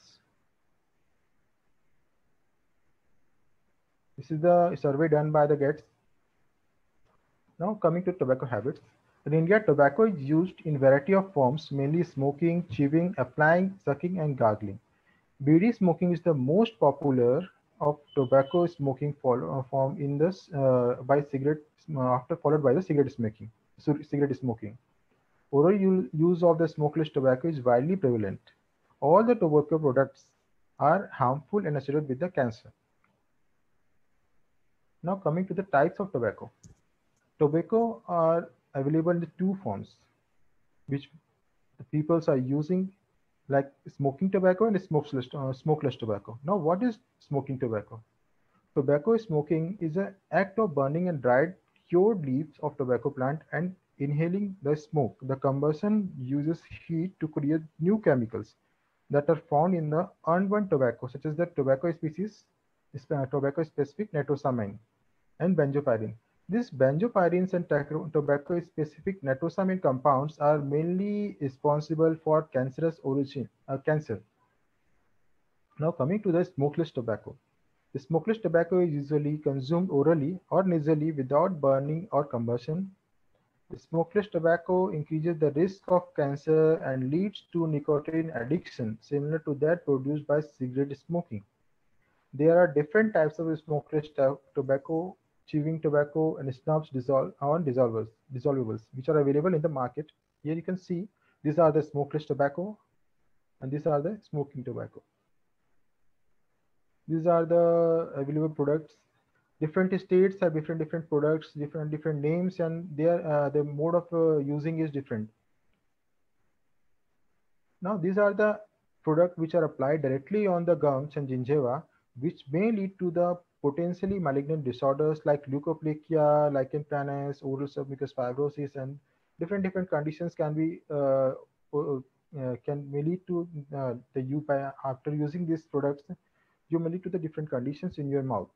This is the survey done by the Gates. Now coming to tobacco habits. In India, tobacco is used in variety of forms, mainly smoking, chewing, applying, sucking, and gargling. Bidi smoking is the most popular of tobacco smoking form in this uh, by cigarette uh, after followed by the cigarette smoking. So cigarette smoking. Oral use of the smokeless tobacco is widely prevalent. All the tobacco products are harmful and associated with the cancer. Now coming to the types of tobacco. Tobacco are available in the two forms, which the peoples are using, like smoking tobacco and smokeless, uh, smokeless tobacco. Now, what is smoking tobacco? Tobacco smoking is an act of burning and dried cured leaves of tobacco plant and inhaling the smoke. The combustion uses heat to create new chemicals that are found in the unburned tobacco, such as the tobacco species, uh, tobacco specific nitrosamine and benzopyrene. These benzopyrenes and tobacco specific nitrosamine compounds are mainly responsible for cancerous origin, uh, cancer. Now coming to the smokeless tobacco. The smokeless tobacco is usually consumed orally or nasally without burning or combustion. The smokeless tobacco increases the risk of cancer and leads to nicotine addiction similar to that produced by cigarette smoking. There are different types of smokeless tobacco, chewing tobacco, and snubs dissolve on dissolvers, dissolvables, which are available in the market. Here you can see these are the smokeless tobacco, and these are the smoking tobacco. These are the available products. Different states have different different products, different different names, and their uh, the mode of uh, using is different. Now these are the products which are applied directly on the gums and gingiva, which may lead to the potentially malignant disorders like leukoplegia, lichen planus, oral submucous fibrosis, and different different conditions can be uh, uh, can may lead to uh, the you by after using these products, you may lead to the different conditions in your mouth.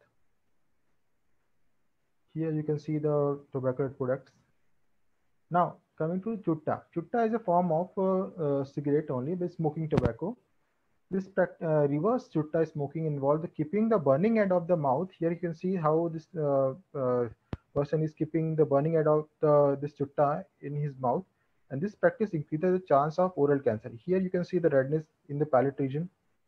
Here you can see the tobacco products. Now coming to chutta. Chutta is a form of uh, uh, cigarette only with smoking tobacco. This uh, reverse chutta smoking involves the keeping the burning end of the mouth. Here you can see how this uh, uh, person is keeping the burning end of the, this chutta in his mouth. And this practice increases the chance of oral cancer. Here you can see the redness in the palate region.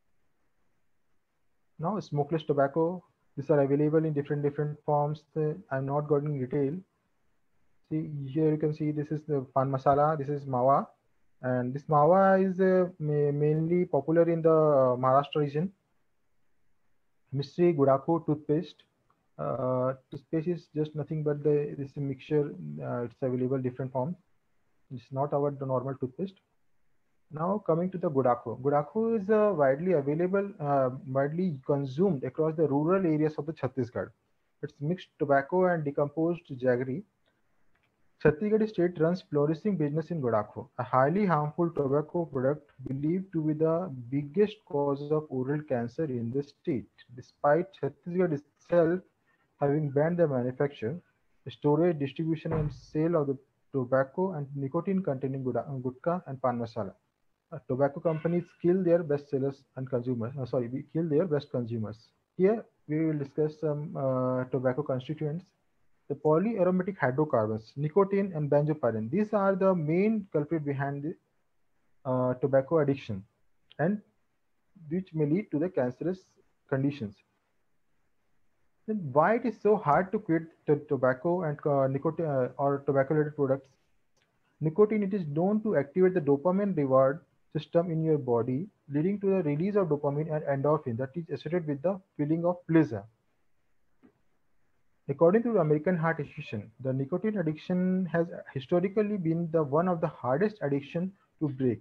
Now smokeless tobacco. These are available in different different forms. I'm not going in detail. See here you can see this is the pan masala. This is mawa. And this mawa is uh, ma mainly popular in the uh, Maharashtra region. Mystery Gudako toothpaste. Uh, toothpaste is just nothing but the this mixture. Uh, it's available different forms. It's not our the normal toothpaste. Now coming to the Gudako. Gudako is uh, widely available, uh, widely consumed across the rural areas of the Chhattisgarh. It's mixed tobacco and decomposed jaggery. Chhattisgarh state runs flourishing business in Gudako, a highly harmful tobacco product believed to be the biggest cause of oral cancer in the state. Despite Chhattisgarh itself having banned the manufacture, storage, distribution, and sale of the tobacco and nicotine-containing gutka and pan masala. Uh, tobacco companies kill their best sellers and consumers. Uh, sorry, we kill their best consumers. Here we will discuss some uh, tobacco constituents. The polyaromatic hydrocarbons, nicotine and benzopyrene. These are the main culprit behind the uh, tobacco addiction, and which may lead to the cancerous conditions. Then why it is so hard to quit tobacco and uh, nicotine uh, or tobacco-related products? Nicotine, it is known to activate the dopamine reward system in your body, leading to the release of dopamine and endorphin that is associated with the feeling of pleasure. According to the American Heart Association, the nicotine addiction has historically been the one of the hardest addiction to break.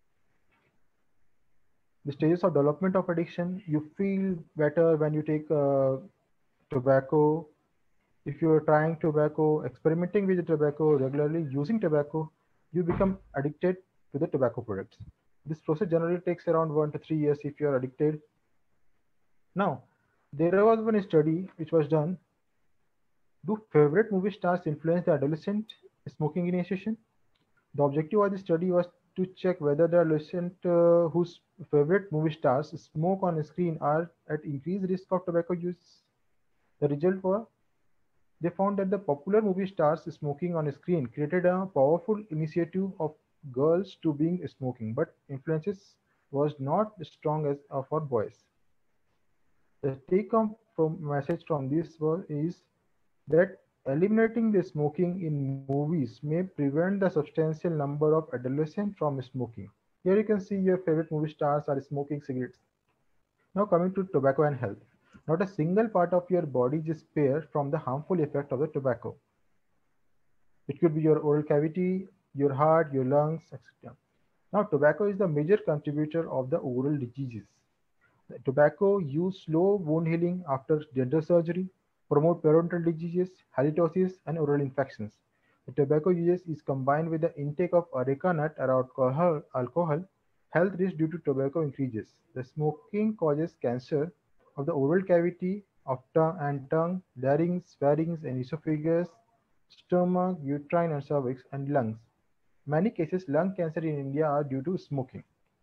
The stages of development of addiction: you feel better when you take uh, tobacco. If you are trying tobacco, experimenting with the tobacco, regularly using tobacco, you become addicted to the tobacco products. This process generally takes around one to three years if you are addicted. Now, there was one study which was done. Do favorite movie stars influence the adolescent smoking initiation? The objective of the study was to check whether the adolescent uh, whose favorite movie stars smoke on screen are at increased risk of tobacco use. The result was they found that the popular movie stars smoking on screen created a powerful initiative of girls to being smoking, but influences was not as strong as uh, for boys. The take-home from message from this was is that eliminating the smoking in movies may prevent the substantial number of adolescents from smoking. Here you can see your favorite movie stars are smoking cigarettes. Now coming to tobacco and health. Not a single part of your body is spared from the harmful effect of the tobacco. It could be your oral cavity, your heart, your lungs, et cetera. Now tobacco is the major contributor of the oral diseases. The tobacco use slow wound healing after dental surgery. promote periodontal diseases, halitosis, and oral infections. The tobacco use is combined with the intake of areca nut or alcohol, alcohol, health risk due to tobacco increases. The smoking causes cancer of the oral cavity of tongue and tongue, larynx, pharynx, and esophagus, stomach, uterine and cervix, and lungs. Many cases lung cancer in India are due to smoking.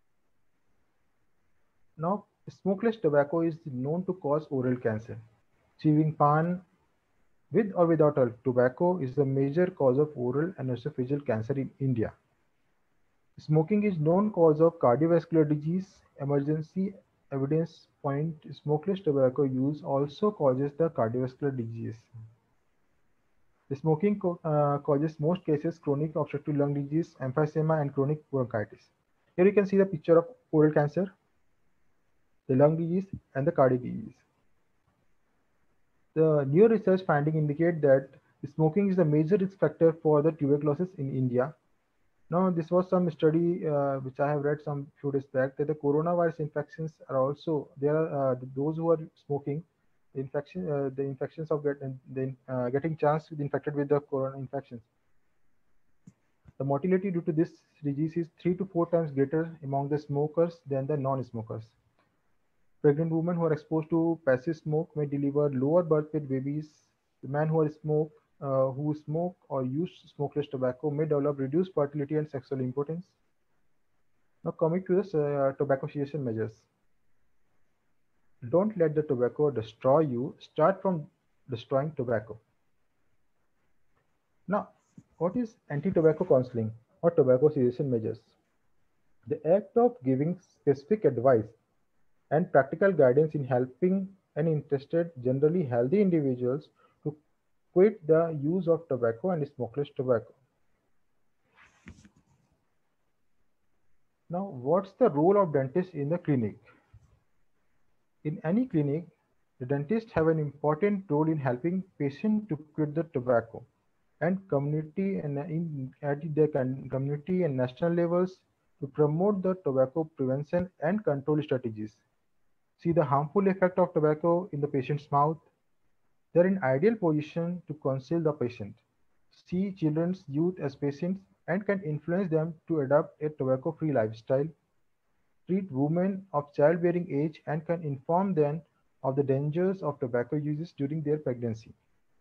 Now, smokeless tobacco is known to cause oral cancer. Chewing pan with or without tobacco is a major cause of oral and esophageal cancer in India. Smoking is known cause of cardiovascular disease. Emergency evidence point smokeless tobacco use also causes the cardiovascular disease. The smoking co uh, causes most cases chronic obstructive lung disease, emphysema, and chronic bronchitis. Here you can see the picture of oral cancer, the lung disease, and the cardiac disease. The new research finding indicate that smoking is a major risk factor for the tuberculosis in India. Now, this was some study uh, which I have read some few days back that the coronavirus infections are also there. Are uh, those who are smoking, the infection, uh, the infections of get, the, uh, getting chance to be infected with the corona infections. The mortality due to this disease is three to four times greater among the smokers than the non-smokers. Pregnant women who are exposed to passive smoke may deliver lower birth weight babies. The men who are smoke, uh, who smoke or use smokeless tobacco may develop reduced fertility and sexual impotence. Now coming to the uh, tobacco cessation measures. Don't let the tobacco destroy you. Start from destroying tobacco. Now, what is anti-tobacco counseling or tobacco cessation measures? The act of giving specific advice and practical guidance in helping an interested, generally healthy individuals to quit the use of tobacco and smokeless tobacco. Now, what's the role of dentist in the clinic? In any clinic, the dentists have an important role in helping patients to quit the tobacco, and community and in, at the community and national levels to promote the tobacco prevention and control strategies. See the harmful effect of tobacco in the patient's mouth. They're in ideal position to counsel the patient. See children's youth as patients and can influence them to adopt a tobacco-free lifestyle. Treat women of childbearing age and can inform them of the dangers of tobacco uses during their pregnancy.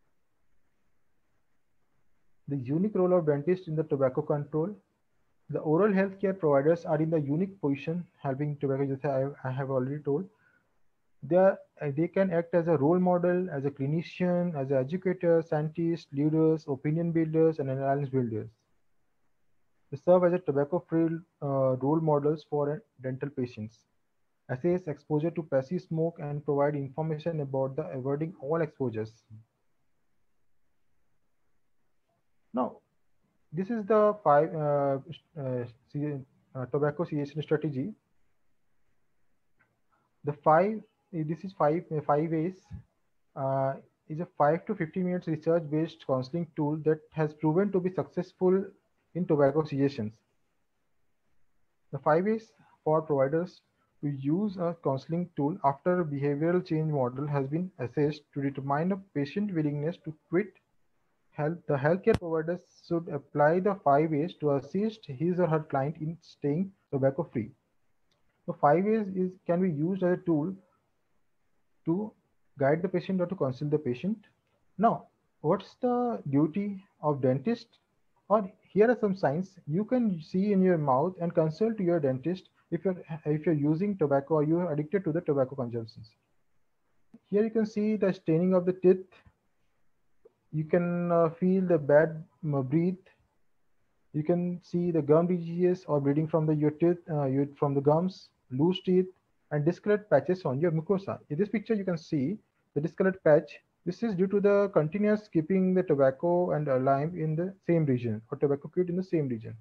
The unique role of dentists in the tobacco control. The oral health care providers are in the unique position helping tobacco use. I, I have already told. They, are, they can act as a role model, as a clinician, as an educator, scientists, leaders, opinion builders, and alliance builders. They serve as a tobacco-free uh, role models for dental patients. Assess exposure to passive smoke and provide information about the avoiding all exposures. Now, this is the five uh, uh, uh, tobacco cessation strategy. The five, this is five uh, five ways. Uh, is a five to fifteen minutes research-based counseling tool that has proven to be successful in tobacco cessations. The five ways for providers to use a counseling tool after a behavioral change model has been assessed to determine a patient willingness to quit. Health, the healthcare providers should apply the five ways to assist his or her client in staying tobacco-free. The five ways is can be used as a tool to guide the patient or to counsel the patient. Now, what's the duty of dentist? Or here are some signs you can see in your mouth and consult your dentist if you're if you're using tobacco or you're addicted to the tobacco consumptions. Here you can see the staining of the teeth. You can uh, feel the bad uh, breath. You can see the gum diseases or bleeding from the your teeth, uh, your, from the gums, loose teeth, and discolored patches on your mucosa. In this picture, you can see the discolored patch. This is due to the continuous keeping the tobacco and uh, lime in the same region or tobacco quid in the same region.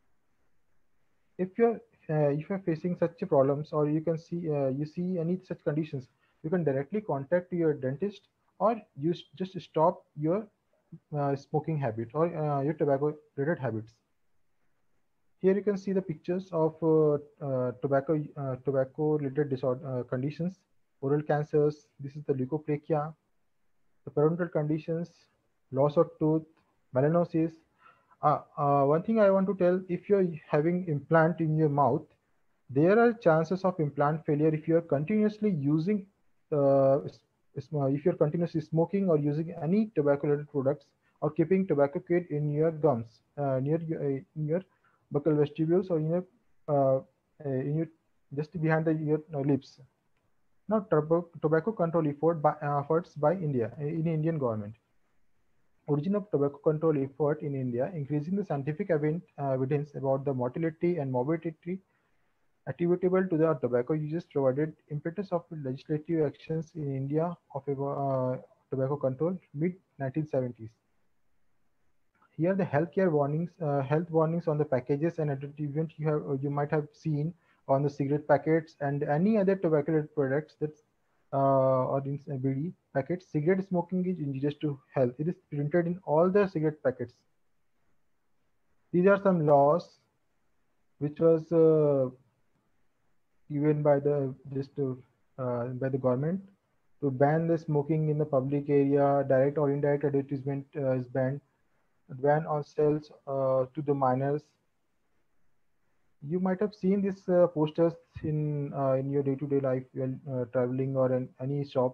If you're uh, if you're facing such problems or you can see uh, you see any such conditions, you can directly contact your dentist or you just stop your uh, smoking habit or uh, your tobacco related habits. Here you can see the pictures of uh, uh, tobacco uh, tobacco related disorder uh, conditions, oral cancers. This is the leukoplakia, parental conditions, loss of tooth, melanosis. Uh, uh, one thing I want to tell, if you're having implant in your mouth, there are chances of implant failure if you're continuously using, uh, if you're continuously smoking or using any tobacco related products or keeping tobacco kid in your gums, uh, near your, uh, in your buccal vestibules or in your, uh, in your just behind the, your uh, lips. Now, tobacco, tobacco control effort by, uh, efforts by India, in Indian government. Origin of tobacco control effort in India, increasing the scientific event, uh, evidence about the mortality and morbidity attributable to the tobacco uses provided impetus of legislative actions in India of uh, tobacco control mid nineteen seventies. Here the healthcare warnings, uh, health warnings on the packages and advertisement you have, uh, you might have seen on the cigarette packets and any other tobacco products that uh, or in uh, B D packets. Cigarette smoking is injurious to health. It is printed in all the cigarette packets. These are some laws which was uh, given by the just uh, by the government to ban the smoking in the public area. Direct or indirect advertisement uh, is banned. Ban on sales uh, to the minors. You might have seen these uh, posters in uh, in your day-to-day life while uh, traveling or in any shop.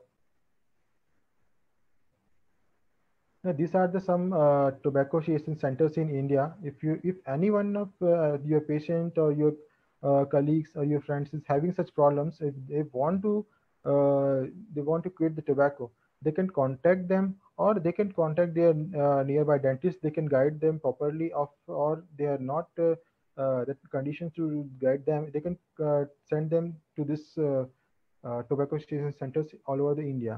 Now, these are the some uh, tobacco association centers in India. If you, if any one of uh, your patient or your uh, colleagues or your friends is having such problems, if they want to, uh, they want to quit the tobacco, they can contact them or they can contact their uh, nearby dentist. They can guide them properly, of or they are not uh, uh, the conditions to guide them. They can uh, send them to this uh, uh, tobacco association centers all over the India.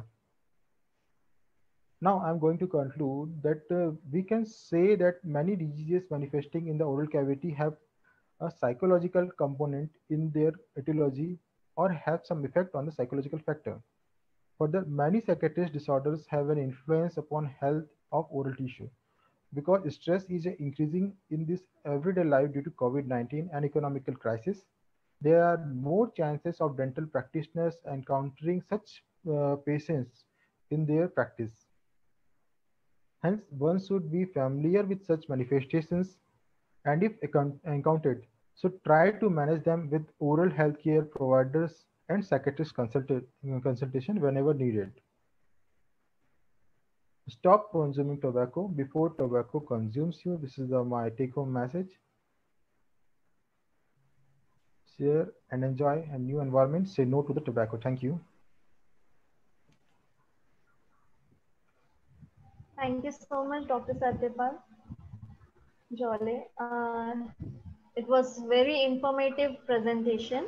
Now, I'm going to conclude that uh, we can say that many diseases manifesting in the oral cavity have a psychological component in their etiology or have some effect on the psychological factor. Further, many psychiatric disorders have an influence upon health of oral tissue. Because stress is increasing in this everyday life due to COVID nineteen and economical crisis, there are more chances of dental practitioners encountering such uh, patients in their practice. Hence, one should be familiar with such manifestations and if encountered, should try to manage them with oral health care providers and psychiatrist consultation whenever needed. Stop consuming tobacco before tobacco consumes you. This is the, my take-home message. Share and enjoy a new environment. Say no to the tobacco. Thank you. Thank you so much, Doctor Satyapal Jole. Uh, it was very informative presentation.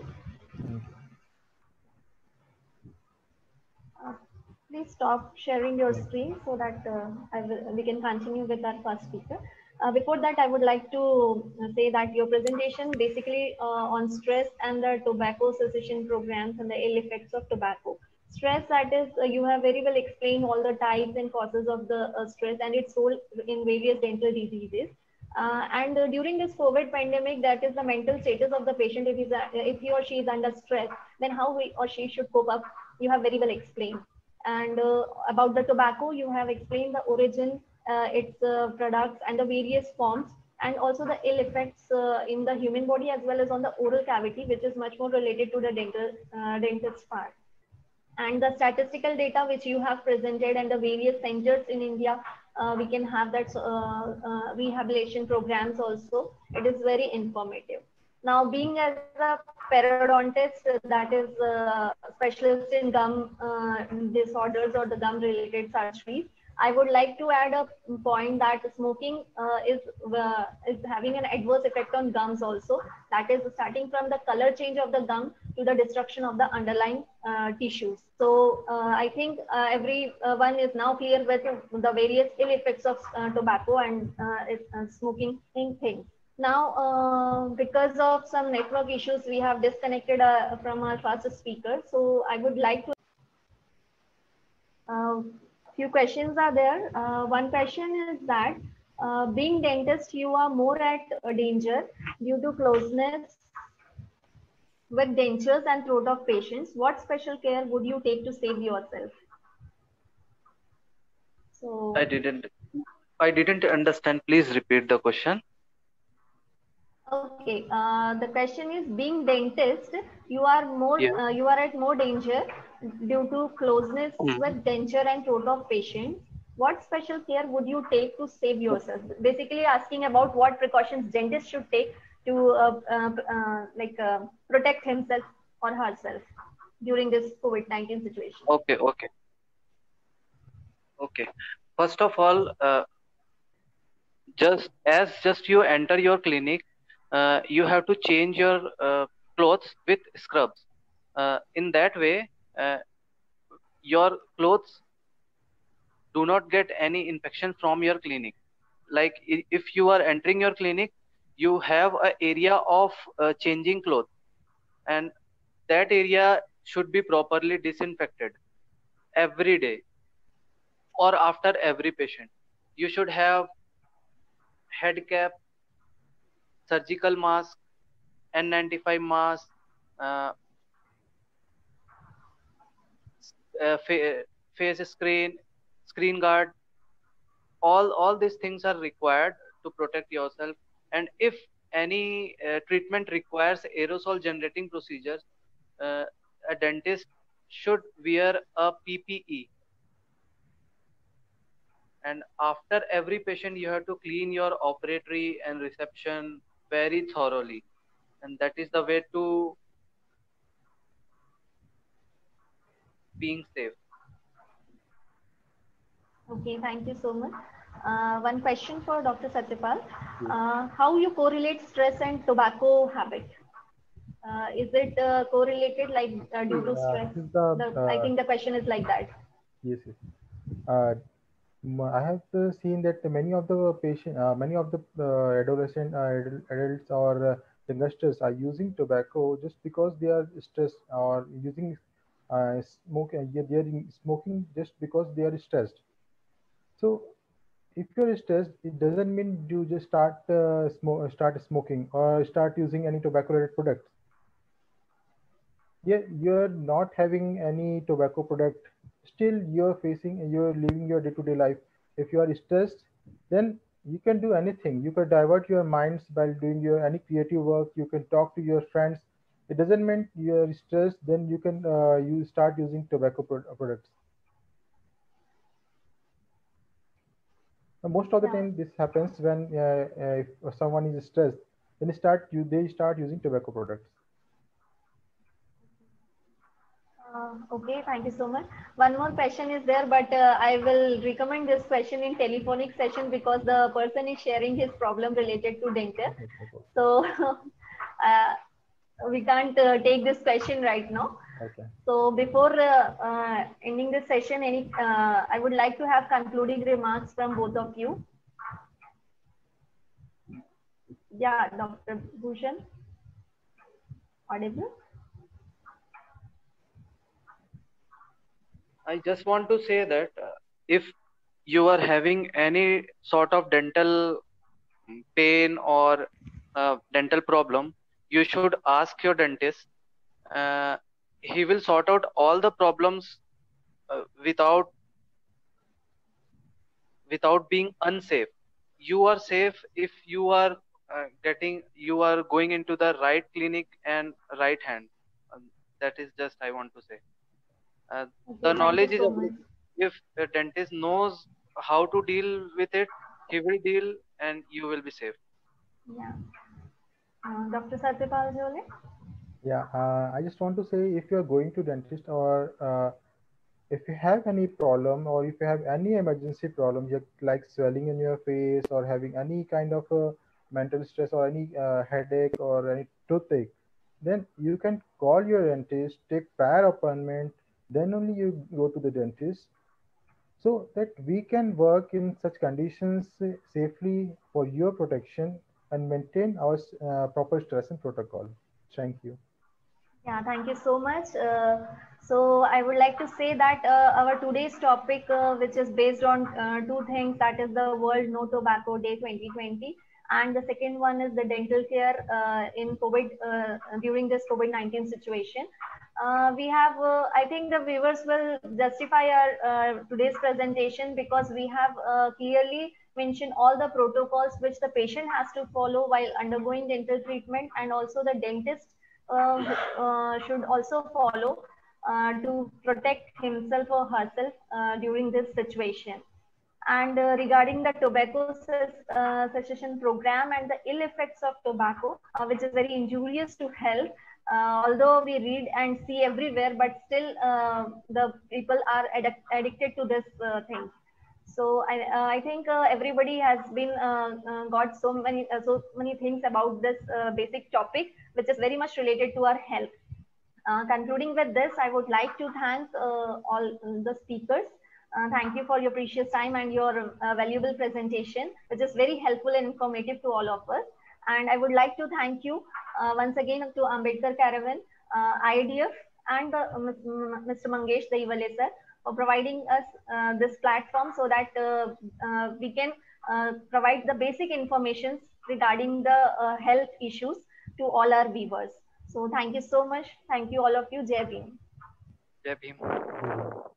Uh, please stop sharing your screen so that uh, I will, we can continue with our first speaker. Uh, before that, I would like to say that your presentation basically uh, on stress and the tobacco cessation programs and the ill effects of tobacco. Stress, that is, uh, you have very well explained all the types and causes of the uh, stress and its role in various dental diseases. Uh, and uh, during this COVID pandemic, that is the mental status of the patient. If, he's, uh, if he or she is under stress, then how he or she should cope up, you have very well explained. And uh, about the tobacco, you have explained the origin, uh, its uh, products and the various forms, and also the ill effects uh, in the human body as well as on the oral cavity, which is much more related to the dental uh, dentist part. And the statistical data which you have presented and the various centers in India, uh, we can have that uh, uh, rehabilitation programs also. It is very informative. Now, being as a periodontist, that is a specialist in gum uh, disorders or the gum related surgeries, I would like to add a point that smoking uh, is, uh, is having an adverse effect on gums also. That is starting from the color change of the gum to the destruction of the underlying uh, tissues. So uh, I think uh, everyone is now clear with the various ill effects of uh, tobacco and uh, uh, smoking things. Now, uh, because of some network issues, we have disconnected uh, from our first speaker. So I would like to, uh, few questions are there. Uh, one question is that, uh, being dentist, you are more at uh, danger due to closeness with dentures and throat of patients. What special care would you take to save yourself? So I didn't. I didn't understand. Please repeat the question. okay, uh, the question is, being dentist, you are more, Yeah. uh, you are at more danger due to closeness Mhm. with denture and throat of patients. What special care would you take to save yourself? Basically, asking about what precautions dentist should take to uh, uh, uh, like uh, protect himself or herself during this COVID nineteen situation. Okay. Okay. Okay. First of all, uh, just as just you enter your clinic, uh, you have to change your uh, clothes with scrubs. Uh, in that way, uh, your clothes do not get any infection from your clinic. Like i- if you are entering your clinic, you have a area of uh, changing clothes, and that area should be properly disinfected every day or after every patient. You should have head cap, surgical mask, N ninety-five mask, uh, uh, fa- face screen, screen guard. All all these things are required to protect yourself. And if any uh, treatment requires aerosol generating procedures, uh, a dentist should wear a P P E. And after every patient, you have to clean your operatory and reception very thoroughly. And that is the way to being safe. Okay, thank you so much. Uh, one question for Doctor Satyapal. Yes. Uh, how you correlate stress and tobacco habit? Uh, is it uh, correlated like uh, due to Uh, stress? this is the The, I uh, think the question is like that. yes, yes. Uh, m- I have uh, seen that many of the patient, uh, many of the uh, adolescent uh, adul- adults or uh, youngsters are using tobacco just because they are stressed, or using uh, smoke. Uh, yeah, they are smoking just because they are stressed. So if you're stressed, it doesn't mean you just start uh, smoke, start smoking or start using any tobacco-related products. Yeah, you're not having any tobacco product, still you're facing, you're living your day-to-day life. If you are stressed, then you can do anything. You can divert your minds by doing your any creative work. You can talk to your friends. It doesn't mean you're stressed, then you can uh, you start using tobacco pro- products. Now, most of the Yeah. time this happens when uh, uh, if someone is stressed, then start you they start using tobacco products. Uh, okay, thank you so much. One more question is there, but uh, I will recommend this question in telephonic session because the person is sharing his problem related to dental. Okay, no problem. So uh, we can't uh, take this question right now. Okay. So before uh, uh, ending this session, any uh, I would like to have concluding remarks from both of you. Yeah, Doctor Bhushan, audible? I just want to say that uh, if you are having any sort of dental mm, pain or uh, dental problem, you should ask your dentist. Uh, he will sort out all the problems uh, without without being unsafe. You are safe if you are uh, getting you are going into the right clinic and right hand. Um, that is just I want to say. Uh, Okay, the thank you knowledge is so much. available. If a dentist knows how to deal with it, he will deal and you will be safe. Yeah, uh, Doctor Satyapal Jole. Yeah, uh, I just want to say, if you are going to dentist, or uh, if you have any problem, or if you have any emergency problem, you like swelling in your face, or having any kind of uh, mental stress, or any uh, headache, or any toothache, then you can call your dentist, take prior appointment, then only you go to the dentist, so that we can work in such conditions uh, safely for your protection and maintain our uh, proper stress and protocol. Thank you. Yeah, thank you so much. Uh, so I would like to say that uh, our today's topic, uh, which is based on uh, two things, that is the World No Tobacco Day twenty twenty, and the second one is the dental care uh, in COVID uh, during this COVID nineteen situation. Uh, we have, uh, I think the viewers will justify our uh, today's presentation because we have uh, clearly mentioned all the protocols which the patient has to follow while undergoing dental treatment, and also the dentist uh, uh, should also follow uh, to protect himself or herself uh, during this situation. And uh, regarding the tobacco uh, cessation program and the ill effects of tobacco, uh, which is very injurious to health, uh, although we read and see everywhere, but still uh, the people are addic addicted to this uh, thing. So I, uh, I think uh, everybody has been uh, uh, got so many uh, so many things about this uh, basic topic, which is very much related to our health. Uh, concluding with this, I would like to thank uh, all the speakers. Uh, thank you for your precious time and your uh, valuable presentation, which is very helpful and informative to all of us. And I would like to thank you uh, once again to Ambedkar Caravan, uh, I D F, and uh, Mister Mangesh Daivale sir for providing us uh, this platform so that uh, uh, we can uh, provide the basic information regarding the uh, health issues to all our viewers. So thank you so much. Thank you all of you. Jai Bhim. Jai Bhim.